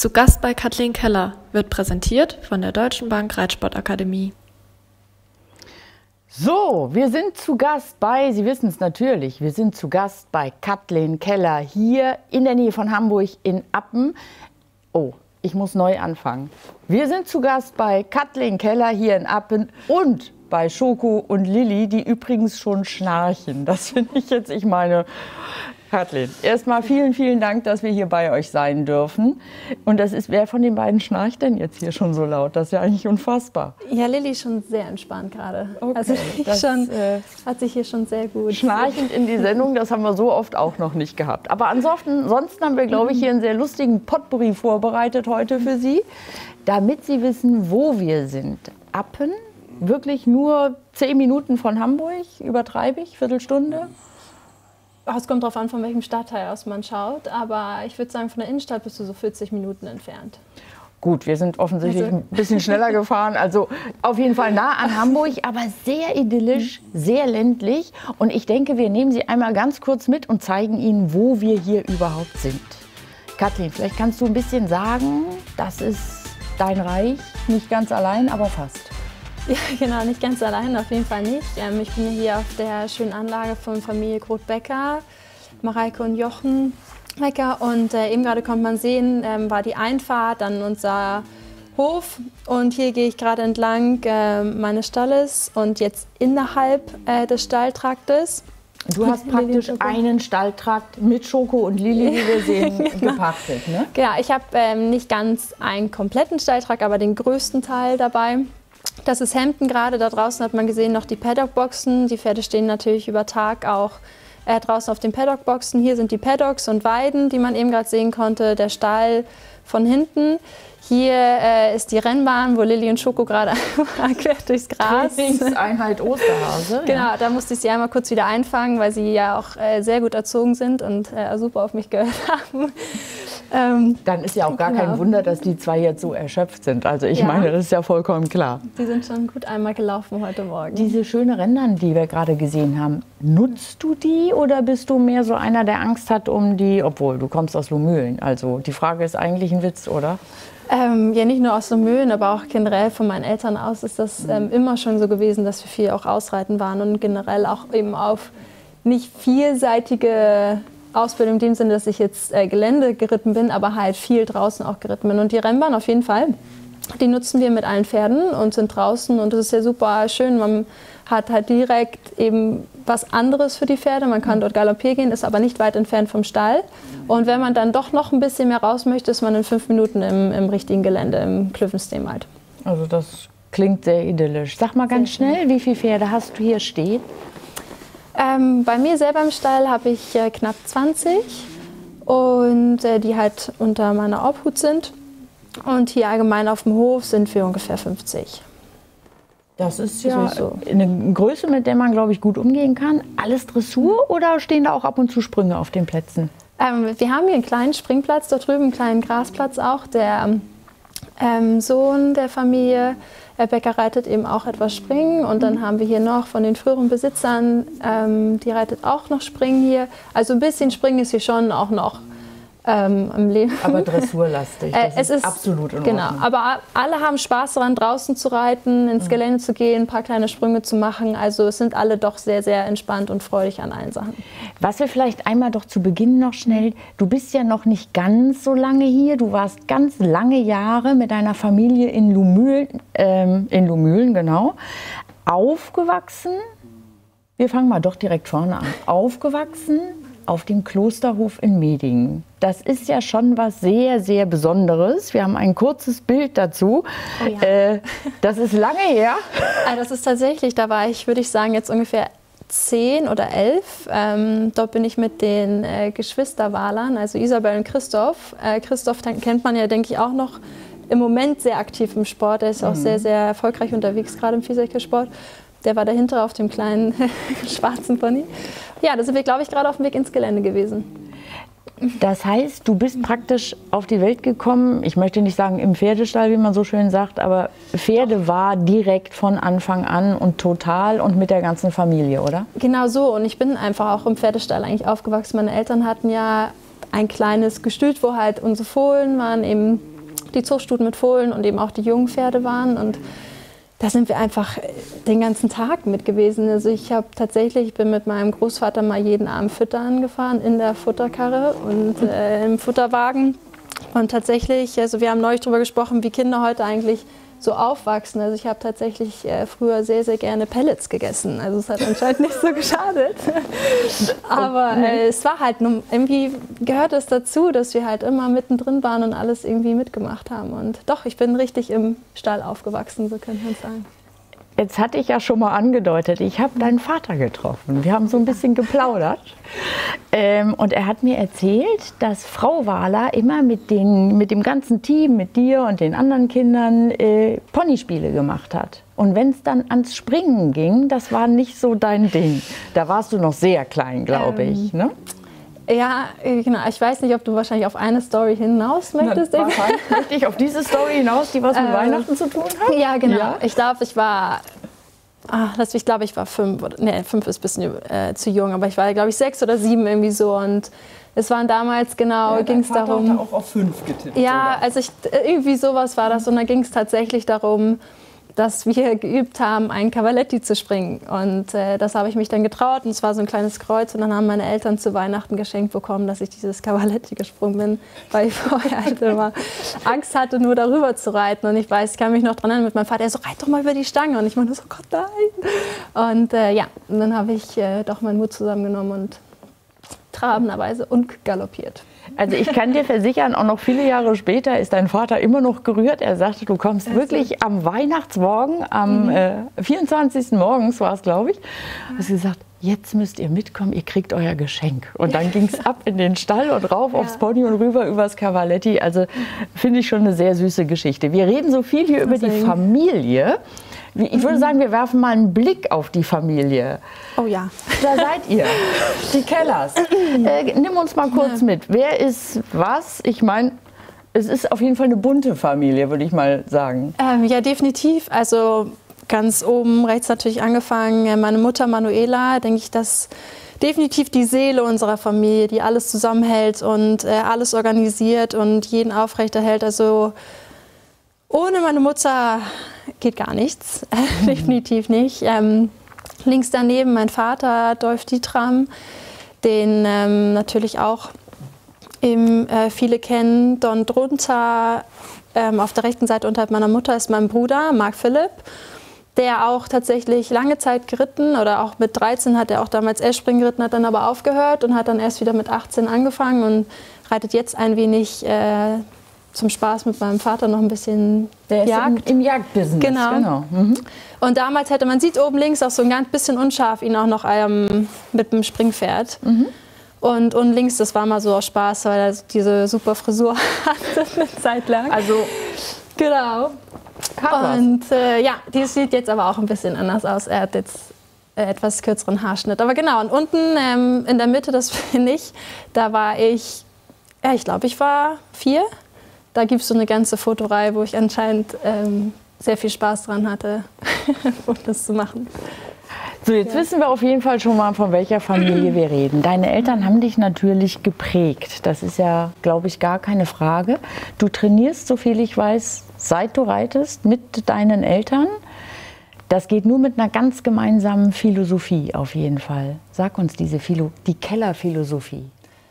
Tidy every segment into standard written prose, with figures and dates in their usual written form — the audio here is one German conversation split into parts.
Zu Gast bei Kathleen Keller wird präsentiert von der Deutschen Bank Reitsportakademie. So, wir sind zu Gast bei, Sie wissen es natürlich, wir sind zu Gast bei Kathleen Keller hier in der Nähe von Hamburg in Appen. Oh, ich muss neu anfangen. Wir sind zu Gast bei Kathleen Keller hier in Appen und bei Schoko und Lilly, die übrigens schon schnarchen. Das finde ich jetzt, ich meine, Kathleen, erstmal vielen, vielen Dank, dass wir hier bei euch sein dürfen. Und das ist, wer von den beiden schnarcht denn jetzt hier schon so laut? Das ist ja eigentlich unfassbar. Ja, Lilly ist schon sehr entspannt gerade. Okay, also hat sich hier schon sehr gut. Schnarchend in die Sendung, das haben wir so oft auch noch nicht gehabt. Aber ansonsten haben wir, glaube ich, hier einen sehr lustigen Potpourri vorbereitet heute für Sie, damit Sie wissen, wo wir sind. Appen, wirklich nur 10 Minuten von Hamburg, übertreibe ich, Viertelstunde? Es kommt darauf an, von welchem Stadtteil aus man schaut, aber ich würde sagen, von der Innenstadt bist du so 40 Minuten entfernt. Gut, wir sind offensichtlich ein bisschen schneller gefahren, also auf jeden Fall nah an Hamburg, aber sehr idyllisch, sehr ländlich. Und ich denke, wir nehmen Sie einmal ganz kurz mit und zeigen Ihnen, wo wir hier überhaupt sind. Kathleen, vielleicht kannst du ein bisschen sagen, das ist dein Reich, nicht ganz allein, aber fast. Ja, genau, nicht ganz allein, auf jeden Fall nicht. Ich bin hier auf der schönen Anlage von Familie Groth-Becker, Mareike und Jochen Becker. Und eben gerade konnte man sehen, war die Einfahrt an unser Hof. Und hier gehe ich gerade entlang meines Stalles und jetzt innerhalb des Stalltraktes. Du hast praktisch einen Stalltrakt mit Schoko und Lilly, wie wir sehen, genau, gepachtet, ne? Genau, ich habe nicht ganz einen kompletten Stalltrakt, aber den größten Teil dabei. Das ist Hampton gerade, da draußen hat man gesehen noch die Paddockboxen. Die Pferde stehen natürlich über Tag auch draußen auf den Paddockboxen. Hier sind die Paddocks und Weiden, die man eben gerade sehen konnte, der Stall von hinten. Hier ist die Rennbahn, wo Lilly und Schoko gerade quer durchs Gras. Trainingseinheit Osterhase. Genau, da musste ich sie einmal kurz wieder einfangen, weil sie ja auch sehr gut erzogen sind und super auf mich gehört haben. Dann ist ja auch gar kein Wunder, dass die zwei jetzt so erschöpft sind. Also ich meine, das ist ja vollkommen klar. Die sind schon gut einmal gelaufen heute Morgen. Diese schöne Rennbahn, die wir gerade gesehen haben, nutzt du die oder bist du mehr so einer, der Angst hat um die, obwohl du kommst aus Lumülen? Also die Frage ist eigentlich ein Witz, oder? Ja, nicht nur aus Lumülen, aber auch generell von meinen Eltern aus ist das immer schon so gewesen, dass wir viel auch ausreiten waren und generell auch eben auf nicht vielseitige Ausbildung in dem Sinne, dass ich jetzt Gelände geritten bin, aber halt viel draußen auch geritten bin. Und die Rennbahn auf jeden Fall, die nutzen wir mit allen Pferden und sind draußen und das ist ja super schön. Man hat halt direkt eben was anderes für die Pferde. Man kann dort galoppieren gehen, ist aber nicht weit entfernt vom Stall. Und wenn man dann doch noch ein bisschen mehr raus möchte, ist man in 5 Minuten im richtigen Gelände, im Klüffensteam halt. Also das klingt sehr idyllisch. Sag mal ganz schnell, wie viele Pferde hast du hier stehen? Bei mir selber im Stall habe ich knapp 20 und die halt unter meiner Obhut sind. Und hier allgemein auf dem Hof sind wir ungefähr 50. Das ist ja eine Größe, mit der man, glaube ich, gut umgehen kann. Alles Dressur oder stehen da auch ab und zu Sprünge auf den Plätzen? Wir haben hier einen kleinen Springplatz, da drüben einen kleinen Grasplatz auch. Der Sohn der Familie Becker reitet eben auch etwas Springen. Und dann haben wir hier noch von den früheren Besitzern, die reitet auch noch Springen hier. Also ein bisschen Springen ist hier schon auch noch im Leben. Aber dressurlastig, das ist absolut in Ordnung. Genau, aber alle haben Spaß daran, draußen zu reiten, ins Gelände zu gehen, ein paar kleine Sprünge zu machen. Also es sind alle doch sehr, sehr entspannt und freudig an allen Sachen. Was wir vielleicht einmal doch zu Beginn noch schnell, du bist ja noch nicht ganz so lange hier, du warst ganz lange Jahre mit deiner Familie in Lumülen, genau, aufgewachsen. Wir fangen mal doch direkt vorne an. Aufgewachsen auf dem Klosterhof in Medingen. Das ist ja schon was sehr, sehr Besonderes. Wir haben ein kurzes Bild dazu. Oh ja. Das ist lange her. Das ist tatsächlich, da war ich, würde ich sagen, jetzt ungefähr 10 oder 11. Dort bin ich mit den Geschwisterwalern, also Isabel und Christoph. Christoph kennt man ja, denke ich, auch noch im Moment sehr aktiv im Sport. Er ist auch sehr, sehr erfolgreich unterwegs, gerade im Vielseitigkeitssport. Der war dahinter auf dem kleinen schwarzen Pony. Ja, da sind wir, glaube ich, gerade auf dem Weg ins Gelände gewesen. Das heißt, du bist praktisch auf die Welt gekommen, ich möchte nicht sagen im Pferdestall, wie man so schön sagt, aber Pferde war direkt von Anfang an und total und mit der ganzen Familie, oder? Genau so, und ich bin einfach auch im Pferdestall eigentlich aufgewachsen. Meine Eltern hatten ja ein kleines Gestüt, wo halt unsere Fohlen waren, eben die Zuchtstuten mit Fohlen und eben auch die Jungpferde waren. Und da sind wir einfach den ganzen Tag mit gewesen. Also ich bin mit meinem Großvater mal jeden Abend füttern gefahren in der Futterkarre und im Futterwagen. Und tatsächlich, also wir haben neulich darüber gesprochen, wie Kinder heute eigentlich so aufwachsen. Also ich habe tatsächlich früher sehr, sehr gerne Pellets gegessen. Also es hat anscheinend nicht so geschadet. Aber es war halt, irgendwie gehört es dazu, dass wir halt immer mittendrin waren und alles irgendwie mitgemacht haben. Und doch, ich bin richtig im Stall aufgewachsen, so könnte man sagen. Jetzt hatte ich ja schon mal angedeutet, ich habe deinen Vater getroffen. Wir haben so ein bisschen geplaudert. Und er hat mir erzählt, dass Frau Wahler immer mit dem ganzen Team, mit dir und den anderen Kindern Ponyspiele gemacht hat. Und wenn es dann ans Springen ging, das war nicht so dein Ding. Da warst du noch sehr klein, glaube ich. Ne? Ja, genau. Ich weiß nicht, ob du wahrscheinlich auf eine Story hinaus möchtest. Wahrscheinlich möchte ich auf diese Story hinaus, die was mit Weihnachten zu tun hat. Ja, genau. Ja. Ich glaube, ich war 5. Nee, 5 ist ein bisschen zu jung, aber ich war, glaube ich, 6 oder 7 irgendwie so. Und es waren damals ging es darum. Hat auch auf 5 getippt. Ja, also irgendwie sowas war das. Und da ging es tatsächlich darum, dass wir geübt haben, einen Cavaletti zu springen. Und das habe ich mich dann getraut. Und es war so ein kleines Kreuz. Und dann haben meine Eltern zu Weihnachten geschenkt bekommen, dass ich dieses Cavaletti gesprungen bin, weil ich vorher halt immer Angst hatte, nur darüber zu reiten. Und ich kann mich noch dran erinnern mit meinem Vater, er so, reit doch mal über die Stange. Und ich meinte so, Gott, nein. Und und dann habe ich doch meinen Mut zusammengenommen und trabenderweise und galoppiert. Also ich kann dir versichern, auch noch viele Jahre später ist dein Vater immer noch gerührt. Er sagte, du kommst wirklich am Weihnachtsmorgen, am 24. morgens war es, glaube ich, hast gesagt, jetzt müsst ihr mitkommen, ihr kriegt euer Geschenk. Und dann ging es ab in den Stall und rauf aufs Pony und rüber übers Cavaletti. Also finde ich schon eine sehr süße Geschichte. Wir reden so viel hier über die Familie. Ich würde sagen, wir werfen mal einen Blick auf die Familie. Oh ja. Da seid ihr, die Kellers. Nimm uns mal kurz mit. Wer ist was? Ich meine, es ist auf jeden Fall eine bunte Familie, würde ich mal sagen. Ja, definitiv. Also ganz oben rechts natürlich angefangen. Meine Mutter Manuela, denke ich, dass definitiv die Seele unserer Familie, die alles zusammenhält und alles organisiert und jeden aufrechterhält. Also ohne meine Mutter geht gar nichts, definitiv nicht. Links daneben mein Vater, Dolf Dietram, den natürlich auch viele kennen. Dann drunter auf der rechten Seite unterhalb meiner Mutter ist mein Bruder, Marc Philipp, der auch tatsächlich lange Zeit geritten oder auch mit 13 hat er auch damals Eschspringen geritten, hat dann aber aufgehört und hat dann erst wieder mit 18 angefangen und reitet jetzt ein wenig zum Spaß mit meinem Vater noch ein bisschen Jagd. Im Jagdbusiness. Genau. Mhm. Und damals man sieht oben links auch so ein ganz bisschen unscharf ihn auch noch mit dem Springpferd. Mhm. Und links, das war mal so aus Spaß, weil er diese super Frisur hatte eine Zeit lang. Also, genau. Und die sieht jetzt aber auch ein bisschen anders aus. Er hat jetzt etwas kürzeren Haarschnitt. Aber genau, und unten in der Mitte, das bin ich, da war ich glaube, ich war 4. Da gibt es so eine ganze Fotoreihe, wo ich anscheinend sehr viel Spaß dran hatte, das zu machen. So, jetzt wissen wir auf jeden Fall schon mal, von welcher Familie wir reden. Deine Eltern haben dich natürlich geprägt. Das ist ja, glaube ich, gar keine Frage. Du trainierst, so viel ich weiß, seit du reitest, mit deinen Eltern. Das geht nur mit einer ganz gemeinsamen Philosophie auf jeden Fall. Sag uns die Keller-Philosophie.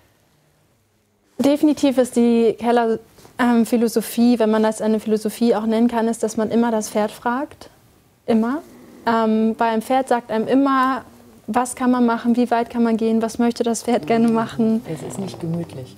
Definitiv ist die Keller-Philosophie, wenn man das eine Philosophie auch nennen kann, ist, dass man immer das Pferd fragt. Immer. Weil ein Pferd sagt einem immer, was kann man machen, wie weit kann man gehen, was möchte das Pferd gerne machen. Es ist nicht gemütlich.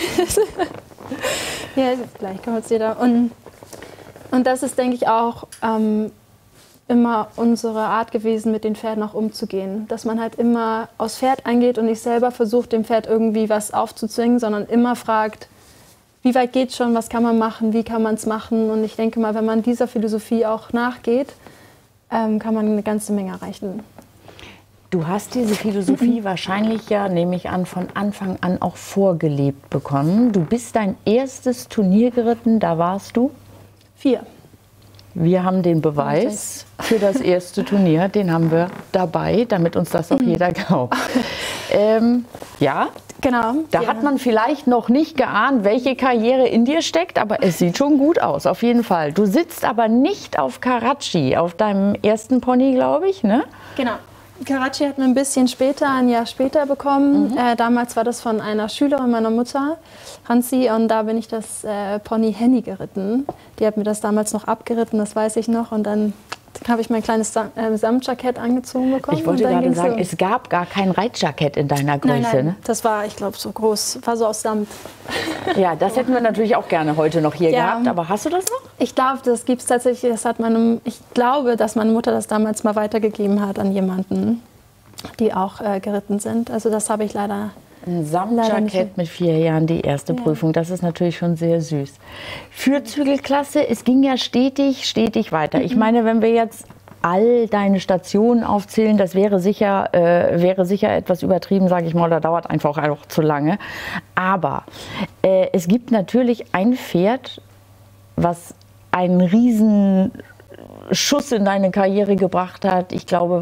Ja, gleich kommt es wieder. Und das ist, denke ich, auch immer unsere Art gewesen, mit den Pferden auch umzugehen. Dass man halt immer aufs Pferd eingeht und nicht selber versucht, dem Pferd irgendwie was aufzuzwingen, sondern immer fragt, wie weit geht's schon, was kann man machen, wie kann man es machen. Und ich denke mal, wenn man dieser Philosophie auch nachgeht, kann man eine ganze Menge erreichen. Du hast diese Philosophie wahrscheinlich ja, nehme ich an, von Anfang an auch vorgelebt bekommen. Du bist dein erstes Turnier geritten, da warst du? 4. Wir haben den Beweis für das erste Turnier, den haben wir dabei, damit uns das auch jeder glaubt. Ja, Genau. Da hat man vielleicht noch nicht geahnt, welche Karriere in dir steckt, aber es sieht schon gut aus, auf jeden Fall. Du sitzt aber nicht auf Karachi, auf deinem ersten Pony, glaube ich, ne? Genau. Karachi hat man ein bisschen später, ein Jahr später bekommen. Damals war das von einer Schülerin meiner Mutter, Hansi, und da bin ich das Pony Henny geritten. Die hat mir das damals noch abgeritten, das weiß ich noch, und dann habe ich mein kleines Samtjackett angezogen bekommen. Ich wollte gerade sagen, es gab gar kein Reitjackett in deiner Größe. Nein, ne? Das war, ich glaube, so groß, war so aus Samt. Ja, das hätten wir natürlich auch gerne heute noch hier gehabt, aber hast du das noch? Ich glaube, das gibt es tatsächlich, ich glaube, dass meine Mutter das damals mal weitergegeben hat an jemanden, die auch geritten sind. Also das habe ich leider. Ein Samtjackett mit 4 Jahren, die erste Prüfung. Das ist natürlich schon sehr süß. Fürzügelklasse, es ging ja stetig weiter. Ich meine, wenn wir jetzt all deine Stationen aufzählen, das wäre sicher etwas übertrieben, sage ich mal, oder dauert einfach auch zu lange. Aber es gibt natürlich ein Pferd, was einen riesen Schuss in deine Karriere gebracht hat. Ich glaube,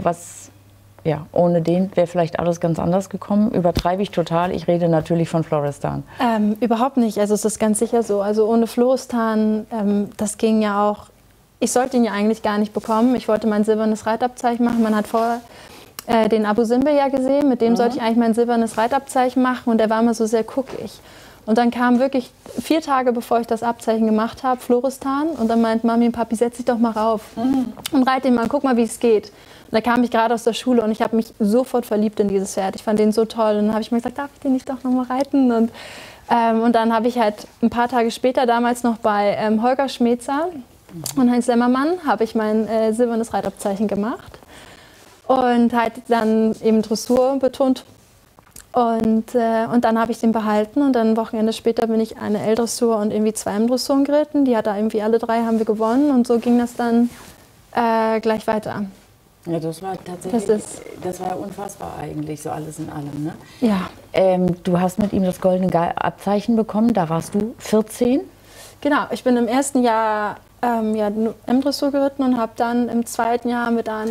ohne den wäre vielleicht alles ganz anders gekommen. Übertreibe ich total. Ich rede natürlich von Florestan. Überhaupt nicht. Also es ist ganz sicher so. Also ohne Florestan, das ging ja auch. Ich sollte ihn ja eigentlich gar nicht bekommen. Ich wollte mein silbernes Reitabzeichen machen. Man hat vorher den Abu Simbel ja gesehen. Mit dem sollte ich eigentlich mein silbernes Reitabzeichen machen. Und der war immer so sehr guckig. Und dann kam wirklich 4 Tage, bevor ich das Abzeichen gemacht habe, Florestan. Und dann meint Mami und Papi, setz dich doch mal rauf und reite ihn mal, guck mal, wie es geht. Und da kam ich gerade aus der Schule und ich habe mich sofort verliebt in dieses Pferd. Ich fand den so toll. Und dann habe ich mir gesagt, darf ich den nicht doch noch mal reiten? Und dann habe ich halt ein paar Tage später, damals noch bei Holger Schmetzer und Heinz Lämmermann, habe ich mein silbernes Reitabzeichen gemacht. Und halt dann eben Dressur betont. Und dann habe ich den behalten und dann ein Wochenende später bin ich eine L-Dressur und irgendwie 2 M-Dressuren geritten. Die hat da irgendwie alle 3 haben wir gewonnen und so ging das dann gleich weiter. Ja, das war tatsächlich, das war ja unfassbar eigentlich, so alles in allem, ne? Ja. Du hast mit ihm das goldene Abzeichen bekommen, da warst du 14? Genau, ich bin im ersten Jahr M-Dressur geritten und habe dann im zweiten Jahr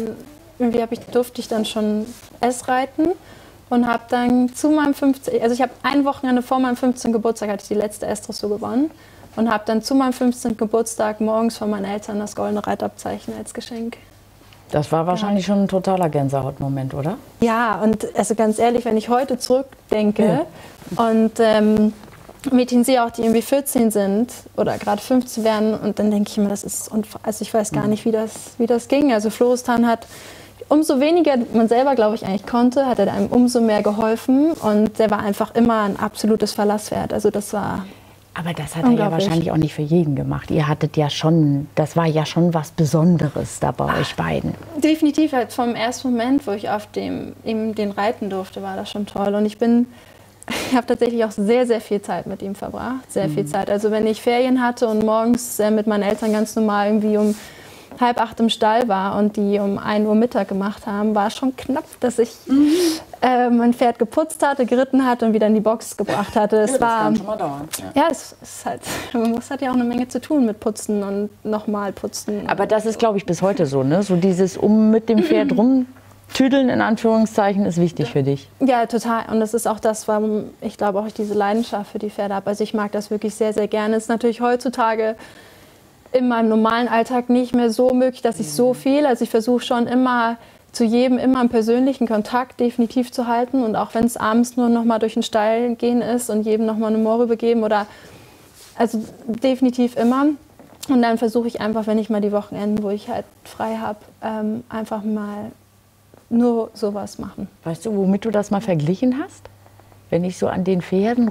durfte ich dann schon S reiten. Und habe dann zu meinem 15, also ich habe ein Wochenende vor meinem 15. Geburtstag hatte ich die letzte S-Dressur gewonnen und habe dann zu meinem 15. Geburtstag morgens von meinen Eltern das goldene Reitabzeichen als Geschenk. Das war wahrscheinlich schon ein totaler Gänsehautmoment, oder? Ja, und also ganz ehrlich, wenn ich heute zurückdenke und Mädchen sehe auch, die irgendwie 14 sind oder gerade 15 werden und dann denke ich immer, also ich weiß gar nicht, wie das ging. Also Florestan hat umso weniger man selber, glaube ich, eigentlich konnte, hat er einem umso mehr geholfen und der war einfach immer ein absolutes Verlasspferd. Also das war. Aber das hat er ja wahrscheinlich auch nicht für jeden gemacht. Ihr hattet ja schon, das war ja schon was Besonderes da bei euch beiden. Definitiv, halt vom ersten Moment, wo ich auf den reiten durfte, war das schon toll. Und ich habe tatsächlich auch sehr, sehr viel Zeit mit ihm verbracht. Sehr viel Zeit. Also wenn ich Ferien hatte und morgens mit meinen Eltern ganz normal irgendwie um 7:30 im Stall war und die um 1 Uhr Mittag gemacht haben, war schon knapp, dass ich mein Pferd geputzt hatte, geritten hatte und wieder in die Box gebracht hatte. Das kann schon mal dauern. Ja, es ist halt, man hat ja auch eine Menge zu tun mit Putzen und nochmal putzen. Aber das ist, glaube ich, bis heute so, ne? So dieses mit dem Pferd rumtüdeln, in Anführungszeichen, ist wichtig für dich. Ja, total. Und das ist auch das, warum ich glaube auch diese Leidenschaft für die Pferde habe. Also ich mag das wirklich sehr, sehr gerne. Es ist natürlich heutzutage in meinem normalen Alltag nicht mehr so möglich, dass ich so viel, also ich versuche schon immer zu jedem immer einen persönlichen Kontakt definitiv zu halten und auch wenn es abends nur noch mal durch den Stall gehen ist und jedem noch mal eine Moore übergeben oder also definitiv immer und dann versuche ich einfach, wenn ich mal die Wochenenden, wo ich halt frei habe, einfach mal nur sowas machen. Weißt du, womit du das mal verglichen hast? Wenn ich so an den Pferden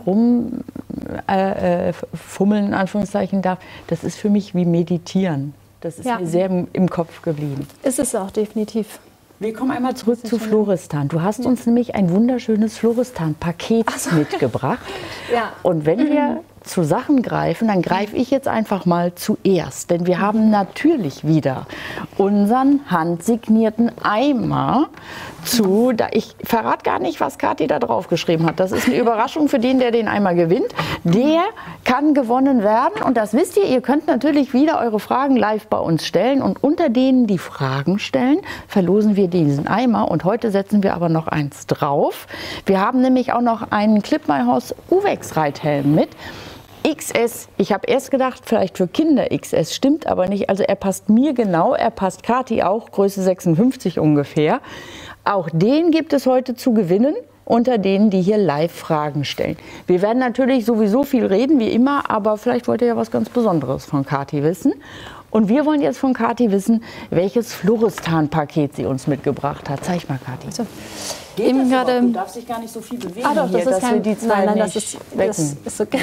fummeln, in Anführungszeichen darf, das ist für mich wie Meditieren. Das ist mir sehr im Kopf geblieben. Ist es auch, definitiv. Wir kommen einmal zurück zu Florestan. Du hast uns nämlich ein wunderschönes Florestan-Paket mitgebracht. Ja. Und wenn wir zu Sachen greifen, dann greife ich jetzt einfach mal zuerst. Denn wir haben natürlich wieder unseren handsignierten Eimer ich verrate gar nicht, was Kathi da drauf geschrieben hat. Das ist eine Überraschung für den, der den Eimer gewinnt. Der kann gewonnen werden. Und das wisst ihr, ihr könnt natürlich wieder eure Fragen live bei uns stellen. Und unter denen, die Fragen stellen, verlosen wir diesen Eimer. Und heute setzen wir aber noch eins drauf. Wir haben nämlich auch noch einen Clip My Horse Uvex Reithelm mit. XS, ich habe erst gedacht, vielleicht für Kinder XS, stimmt aber nicht. Also er passt mir genau, er passt Kathi auch, Größe 56 ungefähr. Auch den gibt es heute zu gewinnen, unter denen, die hier live Fragen stellen. Wir werden natürlich sowieso viel reden, wie immer, aber vielleicht wollt ihr ja was ganz Besonderes von Kathi wissen. Und wir wollen jetzt von Kathi wissen, welches Floristan-Paket sie uns mitgebracht hat. Zeig mal, Kathi. So. Eben gerade. Du darfst dich gar nicht so viel bewegen. Doch, hier, das ist kein. Die zwei nein, das ist okay.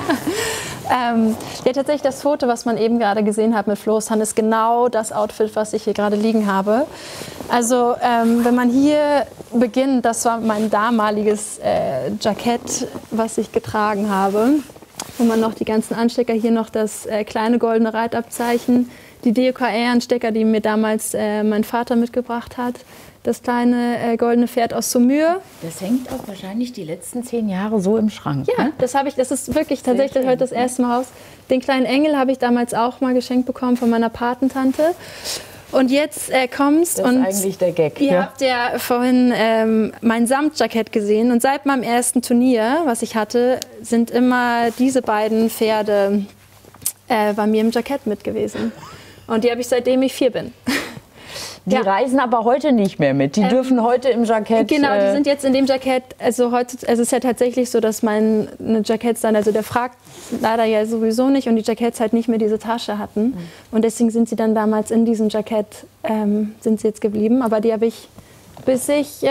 Ja, tatsächlich das Foto, was man eben gerade gesehen hat mit Floristan, ist genau das Outfit, was ich hier gerade liegen habe. Also wenn man hier beginnt, das war mein damaliges Jackett, was ich getragen habe. Wo man noch die ganzen Anstecker, hier noch das kleine goldene Reitabzeichen, die DOKR-Anstecker, die mir damals mein Vater mitgebracht hat. Das kleine goldene Pferd aus Saumur. Das hängt auch wahrscheinlich die letzten 10 Jahre so im Schrank. Ja, ne? das ist wirklich tatsächlich heute das erste Mal raus. Den kleinen Engel habe ich damals auch mal geschenkt bekommen von meiner Patentante. Und jetzt kommt's. Das ist eigentlich der Gag. Ihr habt ja vorhin mein Samtjackett gesehen. Und seit meinem ersten Turnier, was ich hatte, sind immer diese beiden Pferde bei mir im Jackett mit gewesen. Und die habe ich seitdem ich 4 bin. Die reisen aber heute nicht mehr mit. Die dürfen heute im Jackett. Genau, die sind jetzt in dem Jackett. Also heute, es ist ja tatsächlich so, dass meine Jacketts dann, also der fragt leider ja sowieso nicht und die Jacketts halt nicht mehr diese Tasche hatten. Und deswegen sind sie dann damals in diesem Jackett sind sie jetzt geblieben. Aber die habe ich bis ich,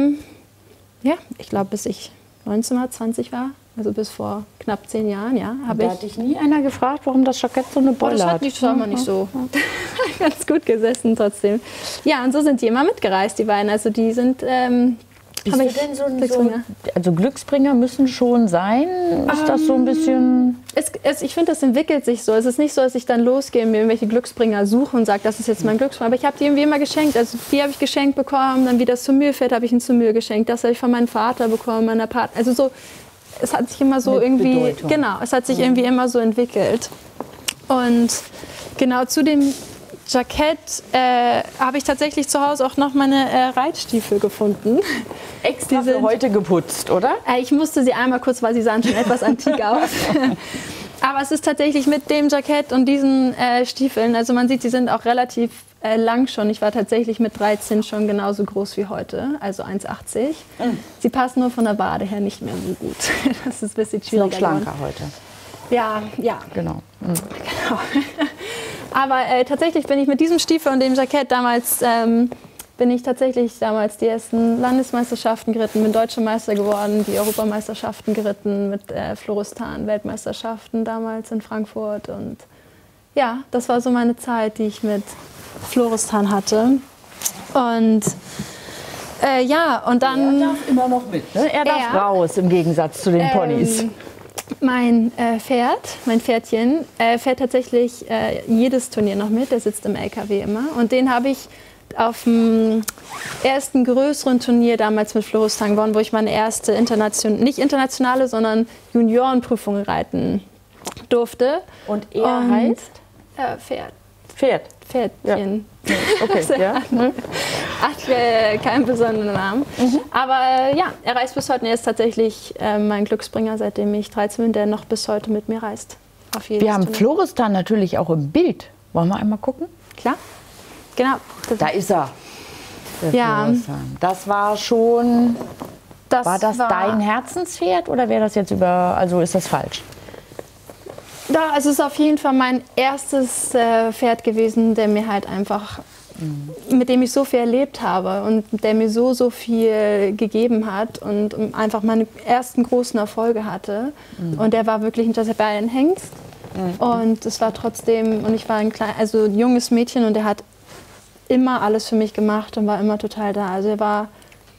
ich glaube bis ich 19 oder 20 war. Also bis vor knapp 10 Jahren, ja. Da hat dich nie einer gefragt, warum das Jackett so eine Beule hat. Das war nicht so. Ganz gut gesessen trotzdem. Ja, und so sind die immer mitgereist, die beiden. Also die sind... Bist du denn so also Glücksbringer müssen schon sein? Ist das so ein bisschen... Ich finde, das entwickelt sich so. Es ist nicht so, dass ich dann losgehe und mir irgendwelche Glücksbringer suche und sage, das ist jetzt mein Glücksbringer. Aber ich habe die irgendwie immer geschenkt. Also die habe ich geschenkt bekommen, dann wie das Saumur-Pferd habe ich ein Saumur geschenkt. Das habe ich von meinem Vater bekommen, meiner Partner. Also so... Es hat sich immer so mit irgendwie, Bedeutung. genau, es hat sich irgendwie immer so entwickelt. Und genau zu dem Jackett habe ich tatsächlich zu Hause auch noch meine Reitstiefel gefunden. Extra für heute geputzt, oder? Ich musste sie einmal kurz, weil sie sahen schon etwas antik aus. Aber es ist tatsächlich mit dem Jackett und diesen Stiefeln, also man sieht, sie sind auch relativ lang schon. Ich war tatsächlich mit 13 schon genauso groß wie heute, also 1,80. Sie passen nur von der Wade her nicht mehr so gut. Das ist ein bisschen schwieriger. Noch schlanker heute. Ja. Genau. Genau. Aber tatsächlich bin ich mit diesem Stiefel und dem Jackett damals die ersten Landesmeisterschaften geritten, bin Deutscher Meister geworden, die Europameisterschaften geritten mit Floristan, Weltmeisterschaften damals in Frankfurt. Und ja, das war so meine Zeit, die ich mit Floristan hatte. Und und dann... Er darf immer noch mit, ne? Er darf raus, im Gegensatz zu den Ponys. Mein Pferdchen, fährt tatsächlich jedes Turnier noch mit. Der sitzt im LKW immer. Und den habe ich auf dem ersten größeren Turnier damals mit Floristan gewonnen, wo ich meine erste nicht internationale, sondern Juniorenprüfung reiten durfte. Und er heißt? Pferd. Pferdchen. Ja. Okay, ja. Hat keinen besonderen Namen. Aber er reist bis heute. Er ist tatsächlich mein Glücksbringer, seitdem ich 13 bin, der noch bis heute mit mir reist. Wir haben Floristan natürlich auch im Bild. Wollen wir einmal gucken? Klar. Genau. Da ist er. Ja. Floristan. Das war schon... War das dein Herzenspferd oder wäre das jetzt ist das falsch? Ja, es ist auf jeden Fall mein erstes Pferd gewesen, der mir halt einfach, mit dem ich so viel erlebt habe und der mir so viel gegeben hat und einfach meine ersten großen Erfolge hatte. Und der war wirklich ein Hengst. Und es war trotzdem, und ich war ein junges Mädchen und er hat immer alles für mich gemacht und war immer total da. Also er war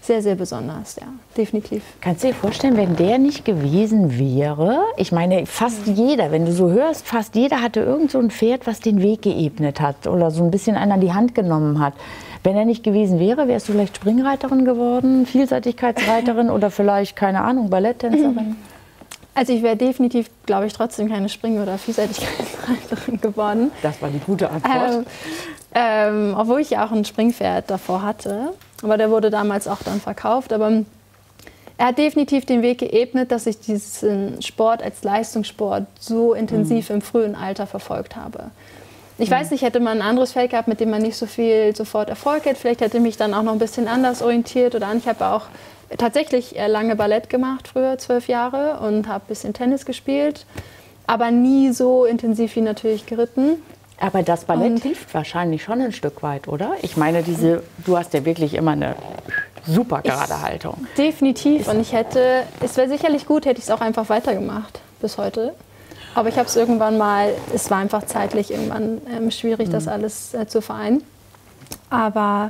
sehr, sehr besonders, ja, definitiv. Kannst du dir vorstellen, wenn der nicht gewesen wäre? Ich meine, fast jeder, wenn du so hörst, fast jeder hatte irgend so ein Pferd, was den Weg geebnet hat oder so ein bisschen einen an die Hand genommen hat. Wenn er nicht gewesen wäre, wärst du vielleicht Springreiterin geworden, Vielseitigkeitsreiterin oder vielleicht, keine Ahnung, Balletttänzerin? Also ich wäre definitiv, glaube ich, trotzdem keine Spring- oder Vielseitigkeitsreiterin geworden. Das war die gute Antwort. Obwohl ich ja auch ein Springpferd davor hatte. Aber der wurde damals auch dann verkauft. Aber er hat definitiv den Weg geebnet, dass ich diesen Sport als Leistungssport so intensiv im frühen Alter verfolgt habe. Ich weiß nicht, hätte man ein anderes Feld gehabt, mit dem man nicht so viel sofort Erfolg hätte. Vielleicht hätte mich dann auch noch ein bisschen anders orientiert. Oder ich habe auch tatsächlich lange Ballett gemacht, früher 12 Jahre. Und habe ein bisschen Tennis gespielt. Aber nie so intensiv wie natürlich geritten. Aber das Ballett hilft wahrscheinlich schon ein Stück weit, oder? Ich meine, du hast ja wirklich immer eine super gerade Haltung. Definitiv. Und es wäre sicherlich gut, hätte ich es auch einfach weitergemacht bis heute. Aber ich habe es irgendwann mal, es war einfach zeitlich irgendwann schwierig, das alles zu vereinen. Aber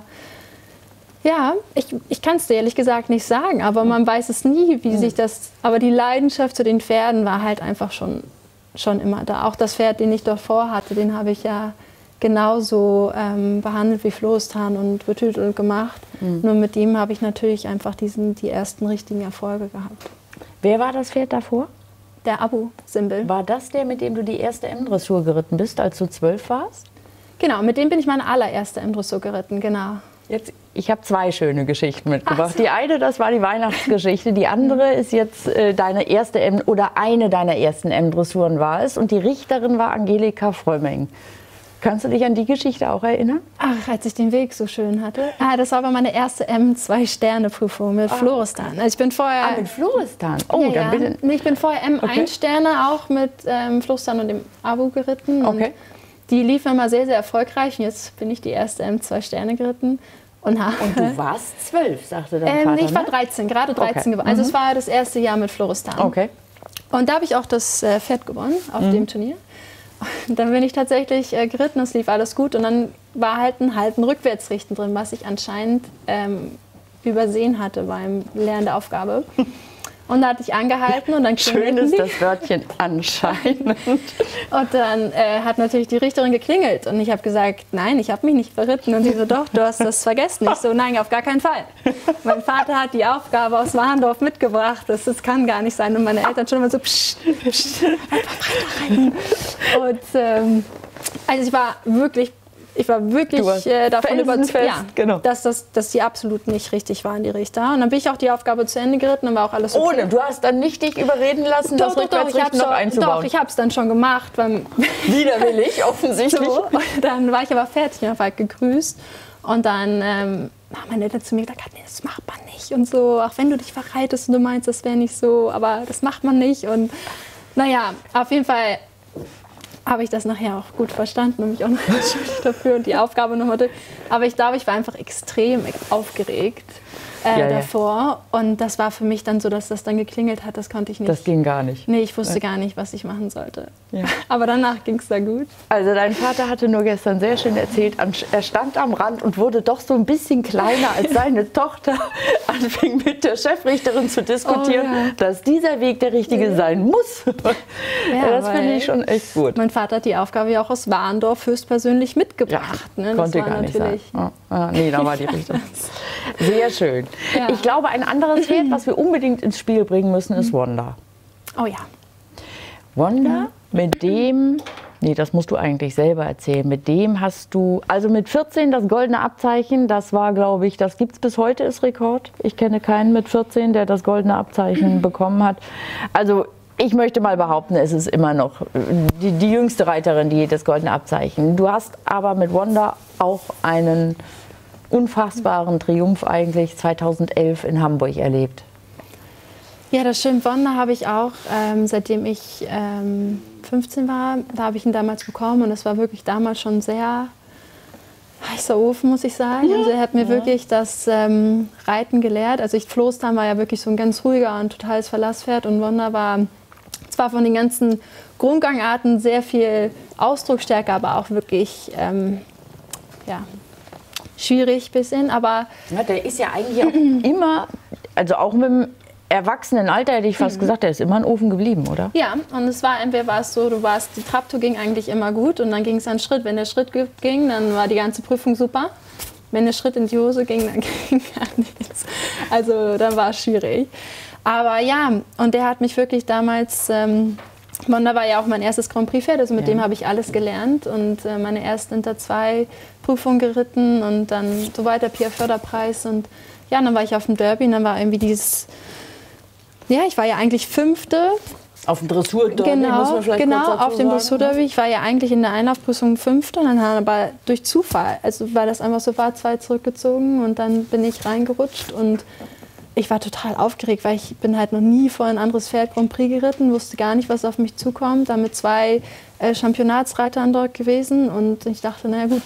ja, ich kann es dir ehrlich gesagt nicht sagen, aber man weiß es nie, wie sich das, aber die Leidenschaft zu den Pferden war halt einfach schon immer da. Auch das Pferd, den ich davor hatte, den habe ich ja genauso behandelt wie Florestan und betütelt und gemacht. Nur mit dem habe ich natürlich einfach die ersten richtigen Erfolge gehabt. Wer war das Pferd davor? Der Abu-Simbel. War das der, mit dem du die erste M-Dressur geritten bist, als du 12 warst? Genau, mit dem bin ich meine allererste M-Dressur geritten, genau. Jetzt, ich habe 2 schöne Geschichten mitgebracht. Die eine, das war die Weihnachtsgeschichte. Die andere ist jetzt deine erste eine deiner ersten M-Dressuren war es. Und die Richterin war Angelika Frömming. Kannst du dich an die Geschichte auch erinnern? Ach, als ich den Weg so schön hatte. Das war aber meine erste M2-Sterne-Prüfung mit Florestan. Also ich bin vorher... mit Florestan? Oh, ja, dann bitte. Nee, ich bin vorher M1-Sterne auch mit Florestan und dem Abu geritten. Und die liefen immer sehr, sehr erfolgreich. Und jetzt bin ich die erste M2-Sterne geritten. Und du warst 12, sagte dein Vater, ich war 13, gerade 13 geworden. Also es war das erste Jahr mit Florestan. Okay. Und da habe ich auch das Pferd gewonnen auf dem Turnier. Und dann bin ich tatsächlich geritten, es lief alles gut. Und dann war halt ein Rückwärtsrichten drin, was ich anscheinend übersehen hatte beim Lernen der Aufgabe. Und da hatte ich angehalten und dann schön ist das Wörtchen anscheinend. Und dann hat natürlich die Richterin geklingelt und ich habe gesagt, nein, ich habe mich nicht verritten. Und sie so, doch, du hast das vergessen. Ich so, nein, auf gar keinen Fall. Mein Vater hat die Aufgabe aus Warndorf mitgebracht. Das kann gar nicht sein. Und meine Eltern schon immer so, psch, psch, einfach weiterreiten. Und also ich war wirklich davon überzeugt, dass die absolut nicht richtig waren, die Richter. Und dann bin ich auch die Aufgabe zu Ende geritten, dann war auch alles okay. Du hast dann nicht dich überreden lassen, das Rückwärtsrichten noch einzubauen? Doch, ich habe es dann schon gemacht. Widerwillig, offensichtlich. So, dann war ich aber fertig und habe halt gegrüßt. Und dann haben meine Eltern zu mir gesagt, nee, das macht man nicht. Und so, auch wenn du dich verreitest und du meinst, das wäre nicht so, aber das macht man nicht. Und naja, auf jeden Fall habe ich das nachher auch gut verstanden und mich auch noch entschuldigt dafür und die Aufgabe nochmal durch. Aber ich glaube, ich war einfach extrem aufgeregt davor. Und das war für mich dann so, dass das dann geklingelt hat. Das konnte ich nicht. Das ging gar nicht. Nee, ich wusste gar nicht, was ich machen sollte. Ja. Aber danach ging es dann gut. Also dein Vater hatte nur gestern sehr schön erzählt, er stand am Rand und wurde doch so ein bisschen kleiner, als seine Tochter anfing mit der Chefrichterin zu diskutieren, dass dieser Weg der richtige sein muss. Das finde ich schon echt gut. Mein Vater hat die Aufgabe ja auch aus Warndorf höchstpersönlich mitgebracht. Ja, ne? Konnte gar nicht sein. Nee, da war die Richterin. Sehr schön. Ja. Ich glaube, ein anderes Pferd, was wir unbedingt ins Spiel bringen müssen, ist Wanda. Oh ja. Wanda, mit dem, nee, das musst du eigentlich selber erzählen, mit dem hast du, also mit 14 das goldene Abzeichen, das war, glaube ich, das gibt es bis heute, ist Rekord. Ich kenne keinen mit 14, der das goldene Abzeichen bekommen hat. Also ich möchte mal behaupten, es ist immer noch die jüngste Reiterin, die das goldene Abzeichen. Du hast aber mit Wanda auch einen unfassbaren Triumph eigentlich 2011 in Hamburg erlebt. Ja, das stimmt. Wanda habe ich auch, seitdem ich 15 war, da habe ich ihn damals bekommen und es war wirklich damals schon sehr heißer Ofen, muss ich sagen. Also er hat mir wirklich das Reiten gelehrt. Also Florestan war ja wirklich so ein ganz ruhiger und totales Verlasspferd und Wanda war zwar von den ganzen Grundgangarten sehr viel Ausdrucksstärke, aber auch wirklich schwierig ein bisschen, aber Ja, der ist ja eigentlich auch immer, also auch mit dem Erwachsenenalter hätte ich fast gesagt, der ist immer ein Ofen geblieben, oder? ja, und entweder war es so, die Trabtour ging eigentlich immer gut und dann ging es an Schritt. Wenn der Schritt ging, dann war die ganze Prüfung super. Wenn der Schritt in die Hose ging, dann ging gar nichts. Also dann war es schwierig. Aber ja, und der hat mich wirklich damals, Monda war ja auch mein erstes Grand Prix-Pferd, also mit dem habe ich alles gelernt und meine ersten Inter 2 Prüfungen geritten und dann so weiter, Pia-Förderpreis und ja, und dann war ich auf dem Derby und dann war irgendwie dieses, ja, ich war ja eigentlich 5. Auf dem Dressur-Derby, Genau, muss man vielleicht kurz dazu auf dem sagen. Dressur-Derby. Ich war ja eigentlich in der Einlaufprüfung 5. und dann haben aber durch Zufall, also weil das einfach so war, 2 zurückgezogen und dann bin ich reingerutscht und ich war total aufgeregt, weil ich bin halt noch nie vor ein anderes Pferd Grand Prix geritten, wusste gar nicht, was auf mich zukommt. Dann mit 2 Championatsreitern dort gewesen und ich dachte, na gut,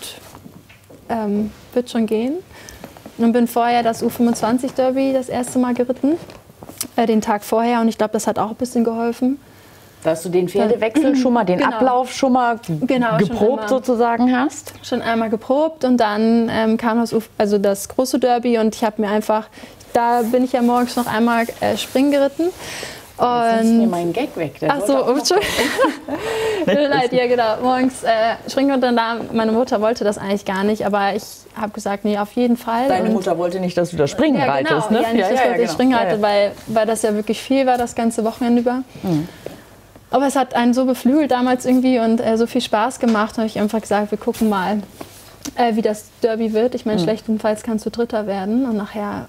wird schon gehen. Und bin vorher das U25-Derby das erste Mal geritten, den Tag vorher und ich glaube, das hat auch ein bisschen geholfen. Dass du den Pferdewechsel schon mal, den Genau. Ablauf schon mal Genau, schon geprobt einmal. sozusagen hast? Schon einmal geprobt und dann kam das große Derby und ich habe mir einfach, da bin ich ja morgens noch einmal springen geritten. Jetzt nimmst du mir Und meinen Gag weg. ach so, Entschuldigung. Tut mir leid, ja genau, morgens springen und dann da, meine Mutter wollte das eigentlich gar nicht, aber ich habe gesagt, nee, auf jeden Fall. Deine Und Mutter wollte nicht, dass du das Springen ja, genau, reitest, ne? ja, nicht, dass ich das Springen reite, weil das ja wirklich viel war, das ganze Wochenende über. Aber es hat einen so beflügelt damals irgendwie und so viel Spaß gemacht, habe ich einfach gesagt, wir gucken mal, wie das Derby wird. Ich meine, schlechtestenfalls kannst du Dritter werden und nachher,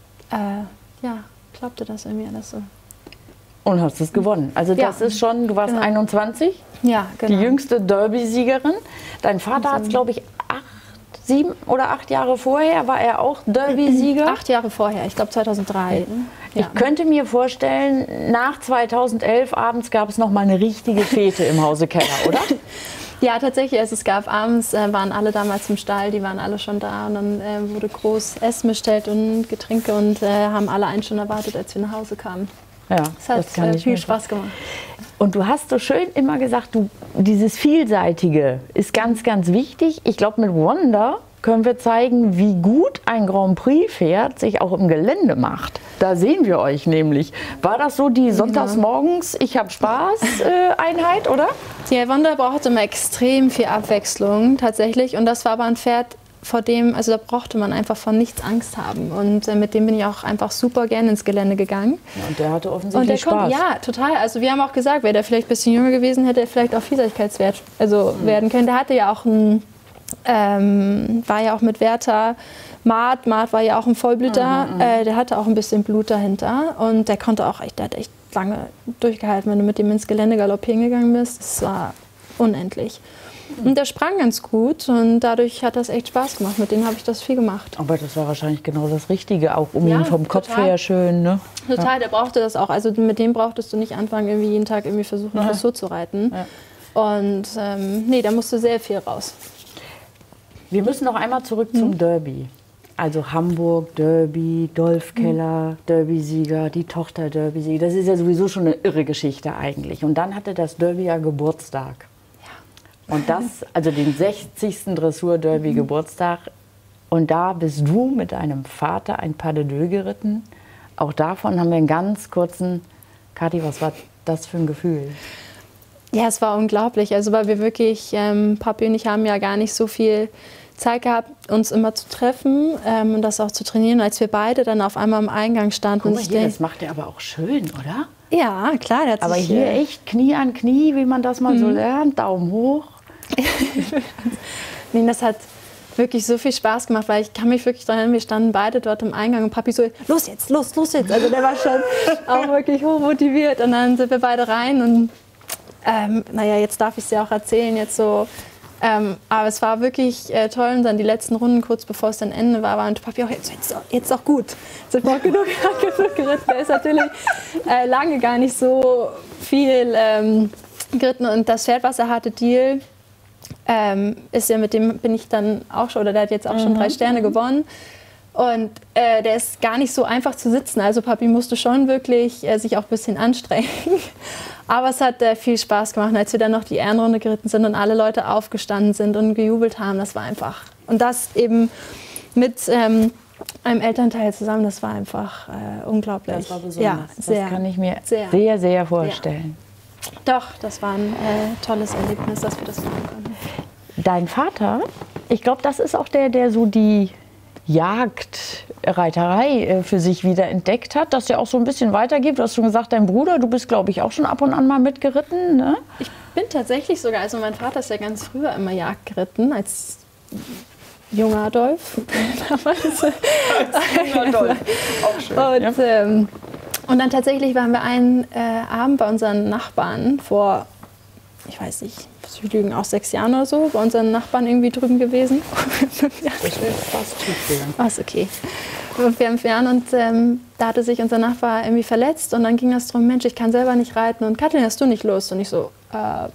ja, klappte das irgendwie alles so. Und hast es gewonnen. Also das Ja. ist schon, du warst Genau. 21, Ja, genau. die jüngste Derby-Siegerin. Dein Vater hat es, glaube ich, 7 oder 8 Jahre vorher, war er auch Derby-Sieger. 8 Jahre vorher, ich glaube 2003. Ja. Ich könnte mir vorstellen, nach 2011 abends gab es noch mal eine richtige Fete im Hause Keller, oder? Ja, tatsächlich. Also es gab abends, waren alle damals im Stall, die waren alle schon da und dann wurde groß Essen bestellt und Getränke und haben alle einen schon erwartet, als wir nach Hause kamen. Ja, Das hat viel Spaß gemacht. Und du hast so schön immer gesagt, dieses Vielseitige ist ganz, ganz wichtig. Ich glaube, mit Wonder können wir zeigen, wie gut ein Grand Prix-Pferd sich auch im Gelände macht. Da sehen wir euch nämlich. War das so die Sonntagsmorgens, ich habe Spaß Einheit, oder? Die Wonder brauchte immer extrem viel Abwechslung tatsächlich und das war aber ein Pferd, vor dem, also da brauchte man einfach von nichts Angst haben und mit dem bin ich auch einfach super gerne ins Gelände gegangen. Ja, und der hatte Und offensichtlich der Spaß. konnte, ja, total. Also wir haben auch gesagt, wäre der vielleicht ein bisschen jünger gewesen, hätte er vielleicht auch Vielseitigkeitswert werden können. Der hatte ja auch war ja auch mit Werther Maat war ja auch ein Vollblüter, der hatte auch ein bisschen Blut dahinter und der konnte auch der hat echt lange durchgehalten, wenn du mit dem ins Gelände galoppieren gegangen bist. Das war unendlich. Und der sprang ganz gut und dadurch hat das echt Spaß gemacht. Mit denen habe ich das viel gemacht. Aber das war wahrscheinlich genau das Richtige, auch um Ja, ihn vom Kopf total. her schön, ne? Total, der brauchte das auch. Also mit dem brauchtest du nicht anfangen, irgendwie jeden Tag irgendwie versuchen, Dressur zu reiten. Und nee, da musste sehr viel raus. Wir müssen noch einmal zurück zum Derby. Also Hamburg, Derby, Dolf Keller, Derby-Sieger, die Tochter Derby-Sieger. Das ist ja sowieso schon eine irre Geschichte eigentlich. Und dann hatte das Derby ja Geburtstag. Und das, also den 60. Dressur-Derby-Geburtstag. Und da bist du mit deinem Vater ein Pas de Deux geritten. Auch davon haben wir einen ganz kurzen... Kathi, was war das für ein Gefühl? Ja, es war unglaublich. Also weil wir wirklich, Papi und ich haben ja gar nicht so viel Zeit gehabt, uns immer zu treffen und das auch zu trainieren. Als wir beide dann auf einmal am Eingang standen. Guck und mal ich hier, denk, das macht er aber auch schön, oder? ja, klar. Der hat Aber sich, hier echt Knie an Knie, wie man das mal so lernt, Daumen hoch. Nee, das hat wirklich so viel Spaß gemacht, weil ich kann mich wirklich daran erinnern, wir standen beide dort im Eingang und Papi so, los jetzt. Also der war schon auch wirklich hochmotiviert und dann sind wir beide rein und naja, jetzt darf ich es ja auch erzählen, jetzt so. Aber es war wirklich toll und dann die letzten Runden, kurz bevor es dann Ende war, und Papi auch, jetzt auch gut. Jetzt sind wir auch genug geritten. Der ist natürlich lange gar nicht so viel geritten und das Pferd, was er hatte, Deal, ist ja mit dem bin ich dann auch schon, oder der hat jetzt auch schon 3 Sterne gewonnen. Und der ist gar nicht so einfach zu sitzen. Also Papi musste schon wirklich sich auch ein bisschen anstrengen. Aber es hat viel Spaß gemacht. Und als wir dann noch die Ehrenrunde geritten sind und alle Leute aufgestanden sind und gejubelt haben, das war einfach. Und das eben mit einem Elternteil zusammen. Das war einfach unglaublich. Das war besonders. Ja, sehr, das kann ich mir sehr, sehr vorstellen. Ja. Doch, das war ein tolles Erlebnis, dass wir das machen konnten. Dein Vater, ich glaube, das ist auch der so die Jagdreiterei für sich wieder entdeckt hat, dass er auch so ein bisschen weitergibt. Du hast schon gesagt, dein Bruder, du bist, glaube ich, auch schon ab und an mal mitgeritten, ne? Ich bin tatsächlich sogar, also mein Vater ist ja ganz früher immer Jagd geritten, als junger Adolf. Damals. Als junger Adolf, auch schön. Und, ja. Und dann tatsächlich waren wir einen Abend bei unseren Nachbarn vor, ich weiß nicht, ich lügen, auch 6 Jahren oder so, bei unseren Nachbarn irgendwie drüben gewesen. Das wäre fast schief gegangen. Ach, okay. Vor 5 Jahren und da hatte sich unser Nachbar irgendwie verletzt und dann ging das darum, Mensch, ich kann selber nicht reiten und Kathleen, hast du nicht Lust? Und ich so, ja,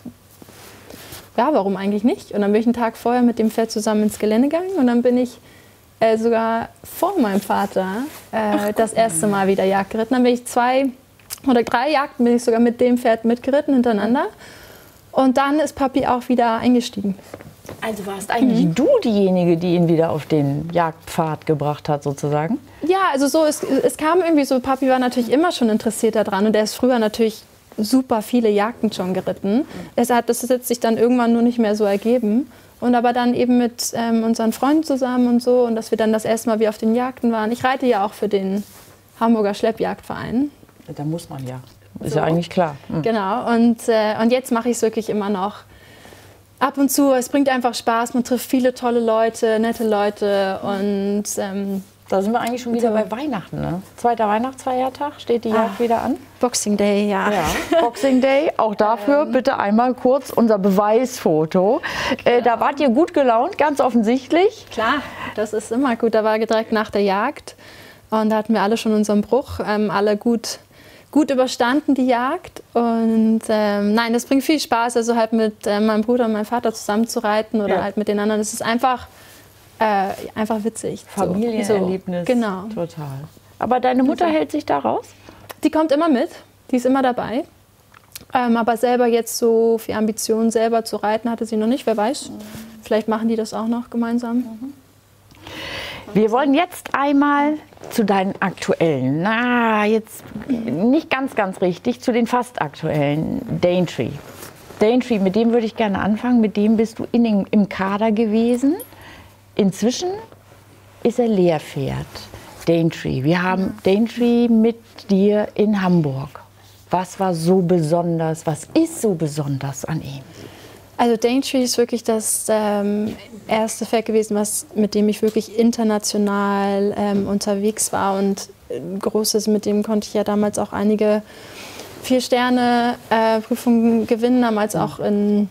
warum eigentlich nicht? Und dann bin ich einen Tag vorher mit dem Pferd zusammen ins Gelände gegangen und dann bin ich sogar vor meinem Vater das erste Mal wieder Jagd geritten. Dann bin ich 2 oder 3 Jagden bin ich sogar mit dem Pferd mitgeritten hintereinander. Und dann ist Papi auch wieder eingestiegen. Also warst eigentlich du diejenige, die ihn wieder auf den Jagdpfad gebracht hat, sozusagen? Ja, also so, es kam irgendwie so, Papi war natürlich immer schon interessiert daran und er ist früher natürlich super viele Jagden schon geritten. Das hat sich dann irgendwann nur nicht mehr so ergeben. Und aber dann eben mit unseren Freunden zusammen und so und dass wir dann das erste Mal wie auf den Jagden waren. Ich reite ja auch für den Hamburger Schleppjagdverein. Da muss man ja. Ist so. Ja eigentlich klar. Genau. Und jetzt mache ich es wirklich immer noch. Ab und zu, es bringt einfach Spaß, man trifft viele tolle Leute, nette Leute und da sind wir eigentlich schon wieder bei Weihnachten, ne? Zweiter Weihnachtsfeiertag, steht die Jagd wieder an? Boxing Day, ja. Boxing Day, auch dafür bitte einmal kurz unser Beweisfoto. Da wart ihr gut gelaunt, ganz offensichtlich. Klar, das ist immer gut. Da war direkt nach der Jagd und da hatten wir alle schon unseren Bruch, alle gut überstanden, die Jagd. Und nein, das bringt viel Spaß, also halt mit meinem Bruder und meinem Vater zusammen zu reiten oder halt mit den anderen. Das ist einfach witzig. Familienerlebnis. So. Genau. Total. Aber deine Mutter hält sich da raus? Die kommt immer mit, die ist immer dabei. Aber selber jetzt so viel Ambitionen, selber zu reiten, hatte sie noch nicht. Wer weiß, vielleicht machen die das auch noch gemeinsam. Wir wollen jetzt einmal zu deinen aktuellen, jetzt nicht ganz, ganz richtig, zu den fast aktuellen, Daintree. Daintree, mit dem würde ich gerne anfangen, mit dem bist du im Kader gewesen. Inzwischen ist er Lehrpferd, Daintree. Wir haben Daintree mit dir in Hamburg. Was war so besonders, was ist so besonders an ihm? Also Daintree ist wirklich das erste Pferd gewesen, mit dem ich wirklich international unterwegs war. Und Großes, mit dem konnte ich ja damals auch einige 4-Sterne-Prüfungen gewinnen, damals auch in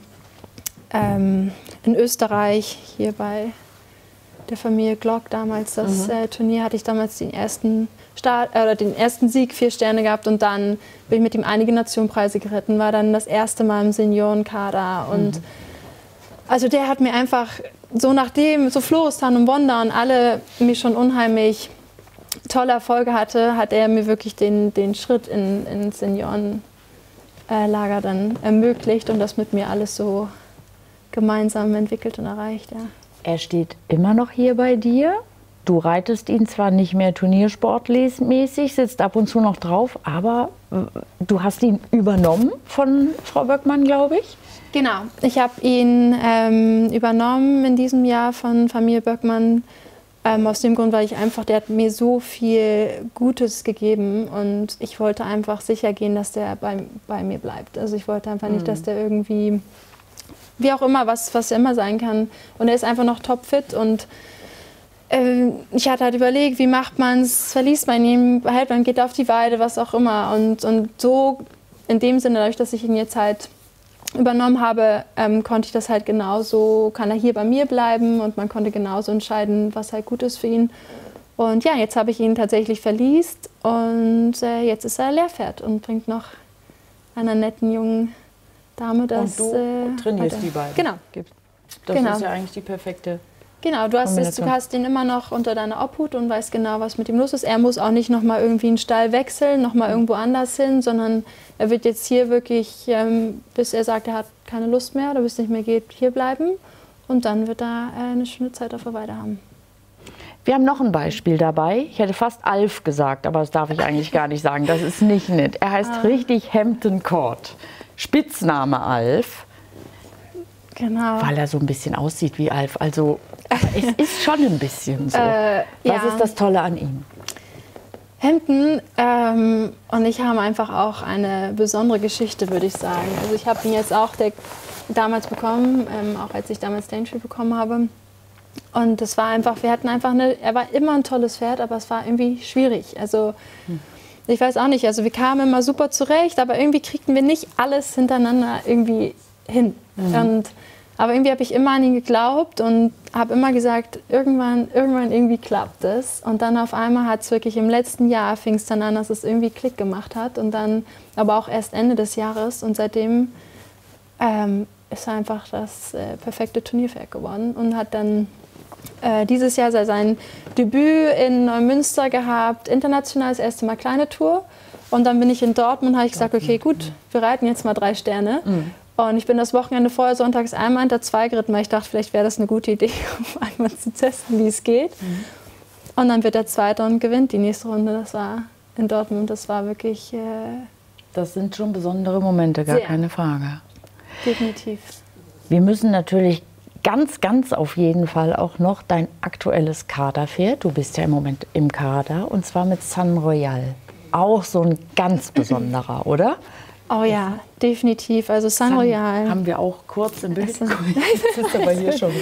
Österreich, hier bei der Familie Glock damals. Das Turnier hatte ich damals den ersten Sieg, 4 Sterne gehabt und dann bin ich mit ihm einige Nationenpreise geritten, war dann das erste Mal im Seniorenkader und also der hat mir einfach so nachdem so Floristan und Wanda und alle mir schon unheimlich tolle Erfolge hatte, hat er mir wirklich den Schritt ins Seniorenlager dann ermöglicht und das mit mir alles so gemeinsam entwickelt und erreicht, ja. Er steht immer noch hier bei dir. Du reitest ihn zwar nicht mehr turniersportmäßig, sitzt ab und zu noch drauf, aber du hast ihn übernommen von Frau Böckmann, glaube ich. Genau, ich habe ihn übernommen in diesem Jahr von Familie Böckmann. Aus dem Grund, weil der hat mir so viel Gutes gegeben und ich wollte einfach sicher gehen, dass der bei mir bleibt. Also ich wollte einfach nicht, dass der irgendwie, wie auch immer, was er immer sein kann. Und er ist einfach noch topfit und ich hatte halt überlegt, wie macht man es, verliest man ihn, behält man, geht auf die Weide, was auch immer. Und so in dem Sinne, dadurch, dass ich ihn jetzt halt übernommen habe, konnte ich das halt genauso, kann er hier bei mir bleiben und man konnte genauso entscheiden, was halt gut ist für ihn. Und ja, jetzt habe ich ihn tatsächlich verliest und jetzt ist er Lehrpferd und bringt noch einer netten jungen Dame das. Und du trainierst die beiden. Genau. Das ist ja eigentlich die perfekte. Genau, du hast ihn immer noch unter deiner Obhut und weißt genau, was mit ihm los ist. Er muss auch nicht nochmal irgendwie einen Stall wechseln, nochmal irgendwo anders hin, sondern er wird jetzt hier wirklich, bis er sagt, er hat keine Lust mehr oder bis es nicht mehr geht, hier bleiben. Und dann wird er eine schöne Zeit auf der Weide haben. Wir haben noch ein Beispiel dabei. Ich hätte fast Alf gesagt, aber das darf ich eigentlich gar nicht sagen. Das ist nicht nett. Er heißt richtig Hampton Court. Spitzname Alf. Genau. Weil er so ein bisschen aussieht wie Alf. Also es ist schon ein bisschen so. Was ist das Tolle an ihm? Hampton und ich haben einfach auch eine besondere Geschichte, würde ich sagen. Also ich habe ihn jetzt auch damals bekommen, auch als ich damals Daintree bekommen habe. Und es war einfach, er war immer ein tolles Pferd, aber es war irgendwie schwierig. Also ich weiß auch nicht, also wir kamen immer super zurecht, aber irgendwie kriegten wir nicht alles hintereinander irgendwie hin. Aber irgendwie habe ich immer an ihn geglaubt und habe immer gesagt, irgendwann irgendwie klappt es. Und dann auf einmal hat es wirklich im letzten Jahr, fing es dann an, dass es irgendwie Klick gemacht hat. Und dann aber auch erst Ende des Jahres. Und seitdem ist er einfach das perfekte Turnierpferd geworden und hat dann dieses Jahr sein Debüt in Neumünster gehabt, international das erste Mal kleine Tour. Und dann bin ich in Dortmund und habe gesagt, okay, gut, wir reiten jetzt mal 3 Sterne. Und ich bin das Wochenende vorher sonntags einmal hinter 2 geritten, weil ich dachte, vielleicht wäre das eine gute Idee, um einmal zu testen, wie es geht. Und dann wird er Zweiter und gewinnt die nächste Runde. Das war in Dortmund, das war wirklich... das sind schon besondere Momente, gar keine Frage. Definitiv. Wir müssen natürlich ganz auf jeden Fall auch noch dein aktuelles Kaderpferd. Du bist ja im Moment im Kader und zwar mit Sun Royal. Auch so ein ganz besonderer, oder? Oh ja, definitiv. Also Sun Royal. Haben wir auch kurz im Bild. Das ist aber hier schon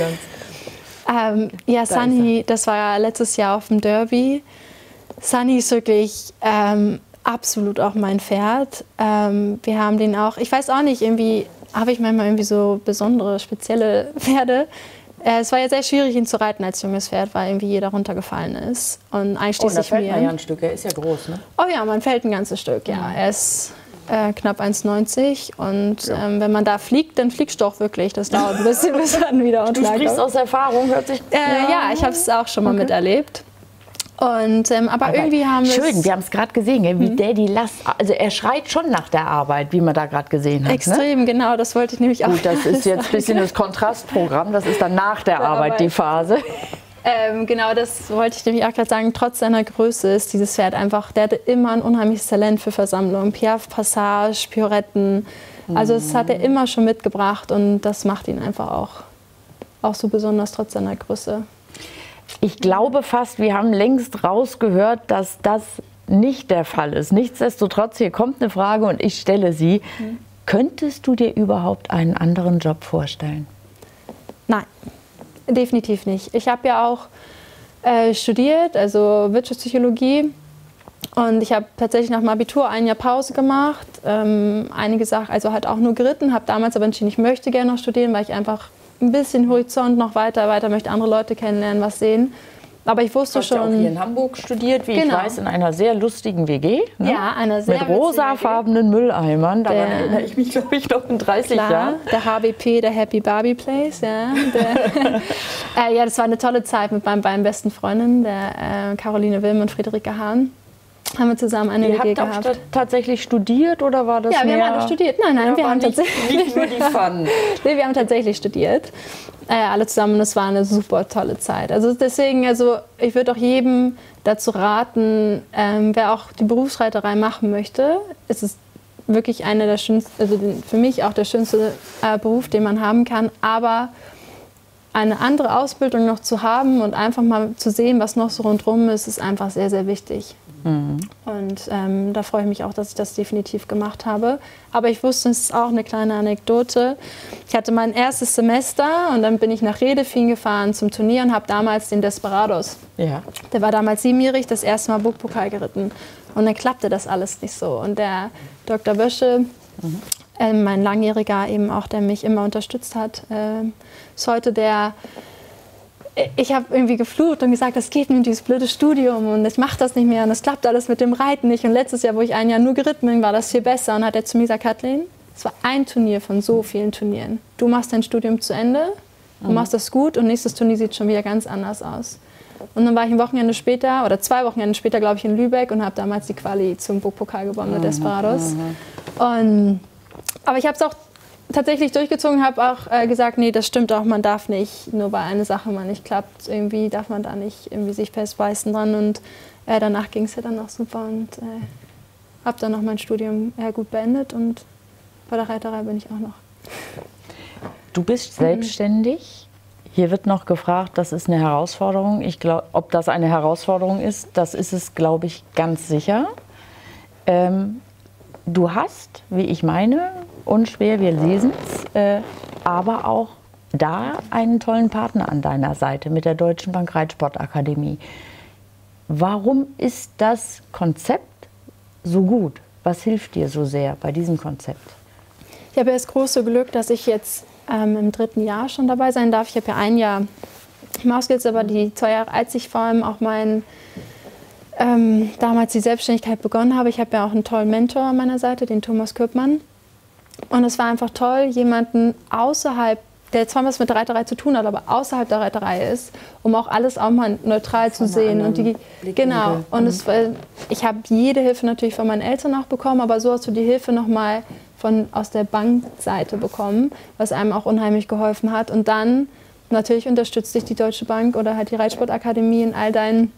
ganz. Ja, Sunny, das war ja letztes Jahr auf dem Derby. Sunny ist wirklich absolut auch mein Pferd. Wir haben den auch, ich weiß auch nicht, irgendwie habe ich manchmal irgendwie so besondere, spezielle Pferde. Es war ja sehr schwierig, ihn zu reiten als junges Pferd, weil irgendwie jeder runtergefallen ist. Und einschließlich da fällt mir. man ja ein Stück, er ist ja groß, ne? Oh ja, man fällt ein ganzes Stück, ja. Er ist knapp 1,90 und wenn man da fliegt, dann fliegst du auch wirklich. Das dauert ein bisschen, bis dann wieder unten. Du sprichst aus Erfahrung, hört sich... Ja, ich habe es auch schon mal miterlebt. Und, aber irgendwie haben wir schön, wir haben es gerade gesehen, wie Daddy Lass, also er schreit schon nach der Arbeit, wie man da gerade gesehen hat. Extrem, ne? Genau, das wollte ich nämlich auch. Gut, das ist jetzt ein bisschen das Kontrastprogramm, das ist dann nach der Arbeit die Phase. Genau, das wollte ich nämlich auch gerade sagen. Trotz seiner Größe ist dieses Pferd einfach, der hatte immer ein unheimliches Talent für Versammlung. Piaffe, Passage, Pioretten, also das hat er immer schon mitgebracht und das macht ihn einfach auch so besonders trotz seiner Größe. Ich glaube fast, wir haben längst rausgehört, dass das nicht der Fall ist. Nichtsdestotrotz, hier kommt eine Frage und ich stelle sie. Könntest du dir überhaupt einen anderen Job vorstellen? Nein, definitiv nicht. Ich habe ja auch studiert, also Wirtschaftspsychologie. Und ich habe tatsächlich nach dem Abitur ein Jahr Pause gemacht. Einige Sachen, also halt auch nur geritten, habe damals aber entschieden, ich möchte gerne noch studieren, weil ich einfach ein bisschen Horizont noch weiter möchte, andere Leute kennenlernen, was sehen. Aber ich wusste schon... Du hast ja auch hier in Hamburg studiert, wie ich weiß, in einer sehr lustigen WG. Ne? Ja, einer sehr mit rosafarbenen Mülleimern. Daran erinnere ich mich, glaube ich, noch in 30 Jahren. Der HBP, der Happy Barbie Place. Ja, ja, das war eine tolle Zeit mit meinen beiden besten Freundinnen, der Caroline Wilm und Friederike Hahn. Haben wir zusammen eine WG gehabt. Habt ihr tatsächlich studiert oder war das Ja, wir haben alle studiert. Nein, wir haben tatsächlich nicht nur die Fun. Nee, wir haben tatsächlich studiert. Alle zusammen und es war eine super tolle Zeit. Also deswegen, ich würde auch jedem dazu raten, wer auch die Berufsreiterei machen möchte, es ist wirklich einer der schönsten, also für mich auch der schönste Beruf, den man haben kann, aber eine andere Ausbildung noch zu haben und einfach mal zu sehen, was noch so rundherum ist, ist einfach sehr, sehr wichtig. Und da freue ich mich auch, dass ich das definitiv gemacht habe. Aber ich wusste, es ist auch eine kleine Anekdote. Ich hatte mein erstes Semester und dann bin ich nach Redefin gefahren zum Turnier und habe damals den Desperados. Ja. Der war damals 7-jährig, das erste Mal Burgpokal geritten. Und dann klappte das alles nicht so. Und der Dr. Bösche, mein Langjähriger eben auch, der mich immer unterstützt hat, ist heute der... Ich habe irgendwie geflucht und gesagt, das geht mir in dieses blöde Studium und ich mache das nicht mehr und das klappt alles mit dem Reiten nicht. Und letztes Jahr, wo ich ein Jahr nur geritten bin, war das viel besser. Und hat er zu mir gesagt, Kathleen, es war ein Turnier von so vielen Turnieren. Du machst dein Studium zu Ende, du machst das gut und nächstes Turnier sieht schon wieder ganz anders aus. Und dann war ich ein Wochenende später, oder 2 Wochenende später, glaube ich, in Lübeck und habe damals die Quali zum Burgpokal gewonnen mit Desperados. Aber ich habe es auch tatsächlich durchgezogen, habe auch gesagt, nee, das stimmt auch, man darf nicht, nur weil eine Sache mal nicht klappt, irgendwie darf man da nicht irgendwie sich festbeißen dran. Und danach ging es ja dann auch super und habe dann noch mein Studium gut beendet und bei der Reiterei bin ich auch noch. Du bist selbstständig. Hier wird noch gefragt, das ist eine Herausforderung. Ich glaube, ob das eine Herausforderung ist, das ist es, glaube ich, ganz sicher. Du hast, wie ich meine, unschwer, wir lesen es, aber auch da einen tollen Partner an deiner Seite mit der Deutschen Bank Reitsportakademie. Warum ist das Konzept so gut? Was hilft dir so sehr bei diesem Konzept? Ich habe das große Glück, dass ich jetzt im 3. Jahr schon dabei sein darf. Ich habe ja 1 Jahr Mauskills, aber die 2 Jahre, als ich vor allem auch damals die Selbstständigkeit begonnen habe. Ich habe ja auch einen tollen Mentor an meiner Seite, den Thomas Köppmann. Und es war einfach toll, jemanden außerhalb, der zwar was mit der Reiterei zu tun hat, aber außerhalb der Reiterei ist, um auch alles auch mal neutral zu sehen. Und genau. Und ich habe jede Hilfe natürlich von meinen Eltern auch bekommen, aber so hast du die Hilfe nochmal aus der Bankseite bekommen, was einem auch unheimlich geholfen hat. Und dann natürlich unterstützt dich die Deutsche Bank oder halt die Reitsportakademie in all deinen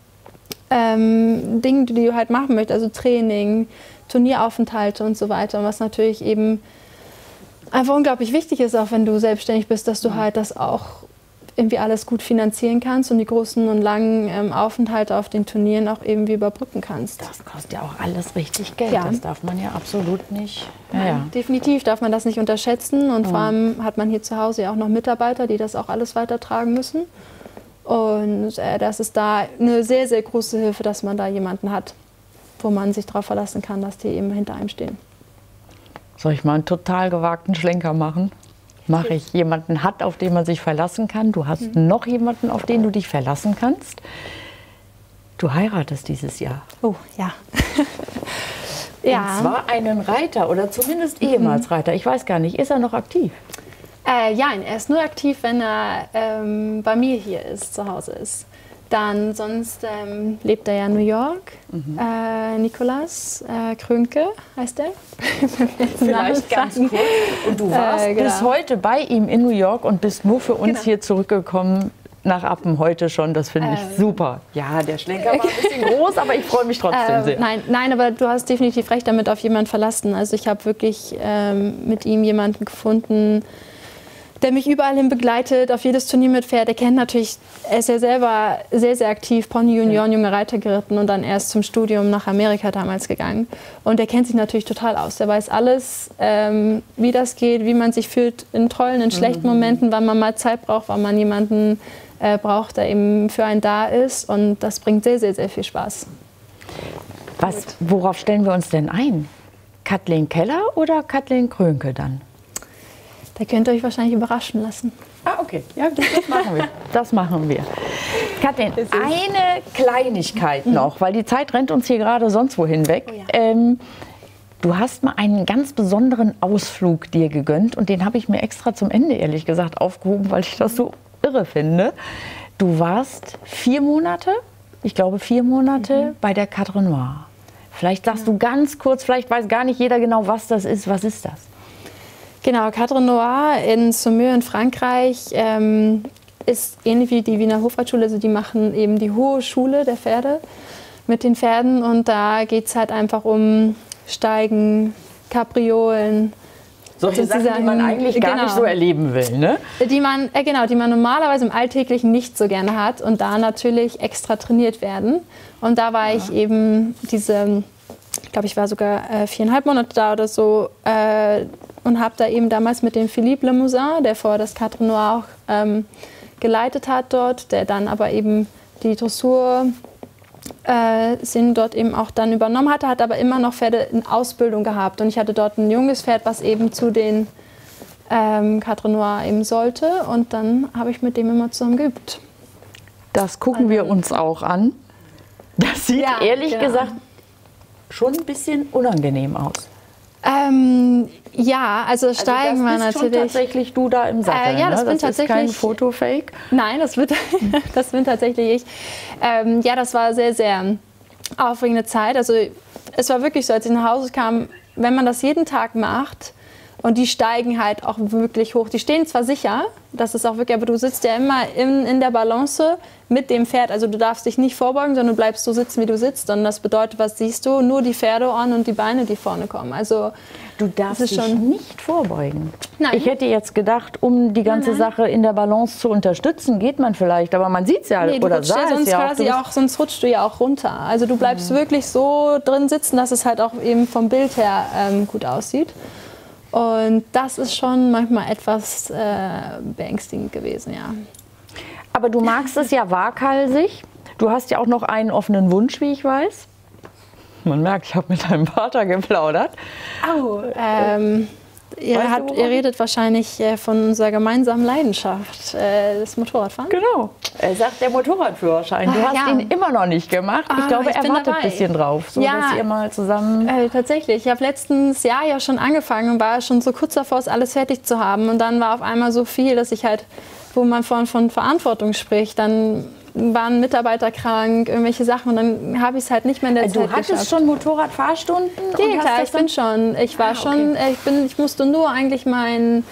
Dingen, die du halt machen möchtest, also Training, Turnieraufenthalte und so weiter. Und was natürlich eben einfach unglaublich wichtig ist, auch wenn du selbstständig bist, dass du halt das auch irgendwie alles gut finanzieren kannst und die großen und langen Aufenthalte auf den Turnieren auch irgendwie überbrücken kannst. Das kostet ja auch alles richtig Geld, ja. Das darf man ja absolut nicht. Ja. Definitiv darf man das nicht unterschätzen und vor allem hat man hier zu Hause ja auch noch Mitarbeiter, die das auch alles weitertragen müssen. Und das ist da eine sehr, sehr große Hilfe, dass man da jemanden hat, wo man sich darauf verlassen kann, dass die eben hinter einem stehen. Soll ich mal einen total gewagten Schlenker machen? Mache ich. Jemanden hat, auf den man sich verlassen kann. Du hast noch jemanden, auf den du dich verlassen kannst. Du heiratest dieses Jahr. Oh, ja. Ja. Und zwar einen Reiter oder zumindest ehemals Reiter. Ich weiß gar nicht, ist er noch aktiv? Ja, er ist nur aktiv, wenn er bei mir hier ist, zu Hause ist. Dann sonst lebt er ja in New York. Nikolaus Krönke heißt er. Vielleicht ganz kurz. Und du warst bis heute bei ihm in New York und bist nur für uns hier zurückgekommen nach Appen heute schon. Das finde ich super. Ja, der Schlenker war ein bisschen groß, aber ich freue mich trotzdem sehr. Nein, aber du hast definitiv recht, damit auf jemanden verlassen. Also ich habe wirklich mit ihm jemanden gefunden, der mich überall hin begleitet, auf jedes Turnier mitfährt. Er kennt natürlich, er ist ja selber sehr, sehr aktiv, Pony Junioren, junge Reiter geritten und dann erst zum Studium nach Amerika damals gegangen. Und er kennt sich natürlich total aus. Der weiß alles, wie das geht, wie man sich fühlt in tollen, in schlechten Momenten, wann man mal Zeit braucht, wann man jemanden braucht, der eben für einen da ist. Und das bringt sehr, sehr, sehr viel Spaß. Worauf stellen wir uns denn ein? Kathleen Keller oder Kathleen Krönke dann? Da könnt ihr euch wahrscheinlich überraschen lassen. Ah, okay. Ja, das machen wir. Das machen wir. Kathleen, eine Kleinigkeit noch, weil die Zeit rennt uns hier gerade sonst wohin weg. Oh ja. Du hast mal einen ganz besonderen Ausflug dir gegönnt und den habe ich mir extra zum Ende, ehrlich gesagt, aufgehoben, weil ich das so irre finde. Du warst 4 Monate, ich glaube 4 Monate bei der Cadre Noire. Vielleicht sagst du ganz kurz, vielleicht weiß gar nicht jeder genau, was das ist. Was ist das? Genau, Cadre Noire in Saumur in Frankreich ist ähnlich wie die Wiener Hofreitschule. Also die machen eben die hohe Schule der Pferde mit den Pferden. Und da geht es halt einfach um Steigen, Kapriolen. Solche Sachen, die man eigentlich gar nicht so erleben will, ne? Die man normalerweise im Alltäglichen nicht so gerne hat und da natürlich extra trainiert werden. Und da war ich eben ich glaube, ich war sogar 4,5 Monate da oder so und habe da eben damals mit dem Philippe Lemousin, der vorher das Cadre Noire auch geleitet hat dort, der dann aber eben die Dressur dort eben auch dann übernommen hatte, hat aber immer noch Pferde in Ausbildung gehabt. Und ich hatte dort ein junges Pferd, was eben zu den Cadre Noire eben sollte. Und dann habe ich mit dem immer zusammen geübt. Das gucken wir uns auch an. Das sieht ehrlich gesagt schon ein bisschen unangenehm aus. Ja, also Steigen war natürlich. Das bist schon tatsächlich du da im Sattel, ja, das ne? bin Das tatsächlich. Ist kein Fotofake. Nein, das bin tatsächlich ich. Ja, das war sehr, sehr aufregende Zeit. Also es war wirklich so, als ich nach Hause kam, wenn man das jeden Tag macht Und die steigen halt auch wirklich hoch. Die stehen zwar sicher, das ist auch wirklich, aber du sitzt ja immer in der Balance mit dem Pferd. Also du darfst dich nicht vorbeugen, sondern du bleibst so sitzen, wie du sitzt. Und das bedeutet, was siehst du? Nur die Pferdeohren und die Beine, die vorne kommen. Also Du darfst dich schon nicht vorbeugen. Nein. Ich hätte jetzt gedacht, um die ganze Sache in der Balance zu unterstützen, geht man vielleicht. Aber man sieht es ja, Nee, du oder rutschst ja sah es sonst ja quasi auch, sonst rutscht du ja auch runter. Also du bleibst wirklich so drin sitzen, dass es halt auch eben vom Bild her gut aussieht. Und das ist schon manchmal etwas beängstigend gewesen, ja. Aber du magst es ja waghalsig. Du hast ja auch noch einen offenen Wunsch, wie ich weiß. Man merkt, ich habe mit deinem Vater geplaudert. Ihr redet wahrscheinlich von unserer gemeinsamen Leidenschaft, das Motorradfahren. Genau. Er sagt, der Motorradführerschein. Du hast ihn immer noch nicht gemacht. Ich glaube, ich er bin wartet dabei. ein bisschen drauf, so Ja. dass ihr mal zusammen... Tatsächlich. Ich habe letztes Jahr ja schon angefangen und war schon so kurz davor, es alles fertig zu haben. Und dann war auf einmal so viel, dass ich halt, wo man von Verantwortung spricht, dann waren Mitarbeiter krank, irgendwelche Sachen und dann habe ich es halt nicht mehr in der Zeit Du hattest geschafft. schon Motorradfahrstunden? Ja, und hast klar, das ich bin schon. Ich war schon, ich musste nur eigentlich meinen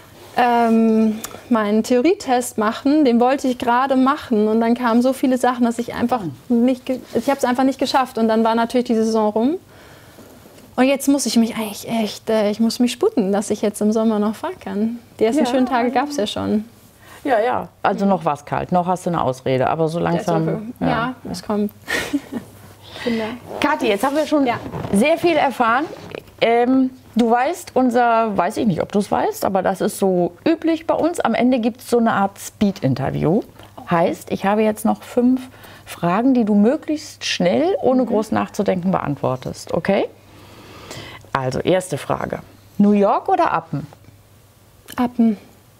Theorietest machen, den wollte ich gerade machen und dann kamen so viele Sachen, dass ich einfach ich habe es einfach nicht geschafft und dann war natürlich die Saison rum. Und jetzt muss ich mich eigentlich echt, ich muss mich sputen, dass ich jetzt im Sommer noch fahren kann. Die ersten schönen Tage gab es ja schon. Ja, ja. Also noch war es kalt, noch hast du eine Ausrede, aber so langsam... Ja, es kommt. Kathi, jetzt haben wir schon sehr viel erfahren. Du weißt, weiß ich nicht, ob du es weißt, aber das ist so üblich bei uns. Am Ende gibt es so eine Art Speed-Interview. Heißt, ich habe jetzt noch 5 Fragen, die du möglichst schnell, ohne groß nachzudenken, beantwortest. Okay? Also, erste Frage. New York oder Appen? Appen.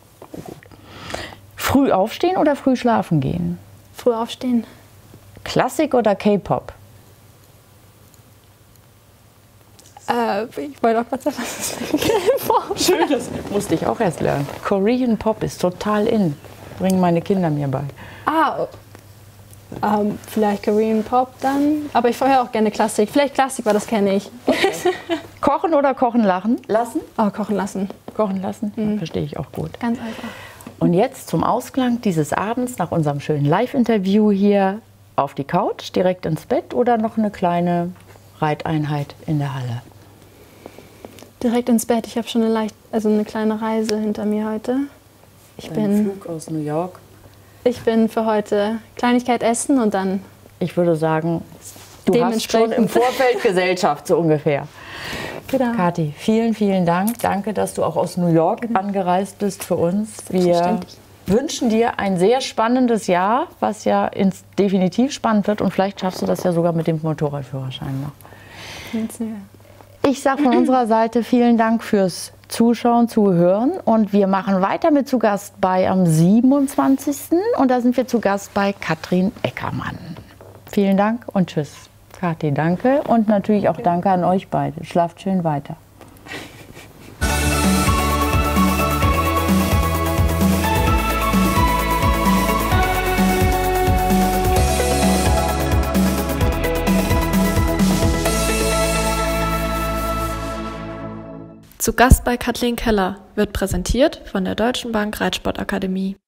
Früh aufstehen oder früh schlafen gehen? Früh aufstehen. Klassik oder K-Pop? Ich wollte auch gerade sagen, was ist Schön, das musste ich auch erst lernen. Korean Pop ist total in. Bringen meine Kinder mir bei. Vielleicht Korean Pop dann. Aber ich höre auch gerne Klassik. Vielleicht Klassik, weil das kenne ich. Kochen oder kochen lassen? Oh, kochen lassen. Kochen lassen? Ja, verstehe ich auch gut. Ganz einfach. Und jetzt zum Ausklang dieses Abends nach unserem schönen Live-Interview hier auf die Couch, direkt ins Bett oder noch eine kleine Reiteinheit in der Halle? Direkt ins Bett. Ich habe schon eine kleine Reise hinter mir heute. Flug aus New York. Ich bin für heute Kleinigkeit essen und dann... Ich würde sagen, du hast schon im Vorfeld Gesellschaft, so ungefähr. Genau. Kathi, vielen, vielen Dank. Danke, dass du auch aus New York angereist bist für uns. Wir wünschen dir ein sehr spannendes Jahr, was ja definitiv spannend wird. Und vielleicht schaffst du das ja sogar mit dem Motorradführerschein noch. Ich sage von unserer Seite vielen Dank fürs Zuschauen, Zuhören. Und wir machen weiter mit zu Gast bei am 27. Und da sind wir zu Gast bei Katrin Eckermann. Vielen Dank und tschüss. Kathi, danke. Und natürlich auch danke an euch beide. Schlaft schön weiter. Zu Gast bei Kathleen Keller wird präsentiert von der Deutschen Bank Reitsportakademie.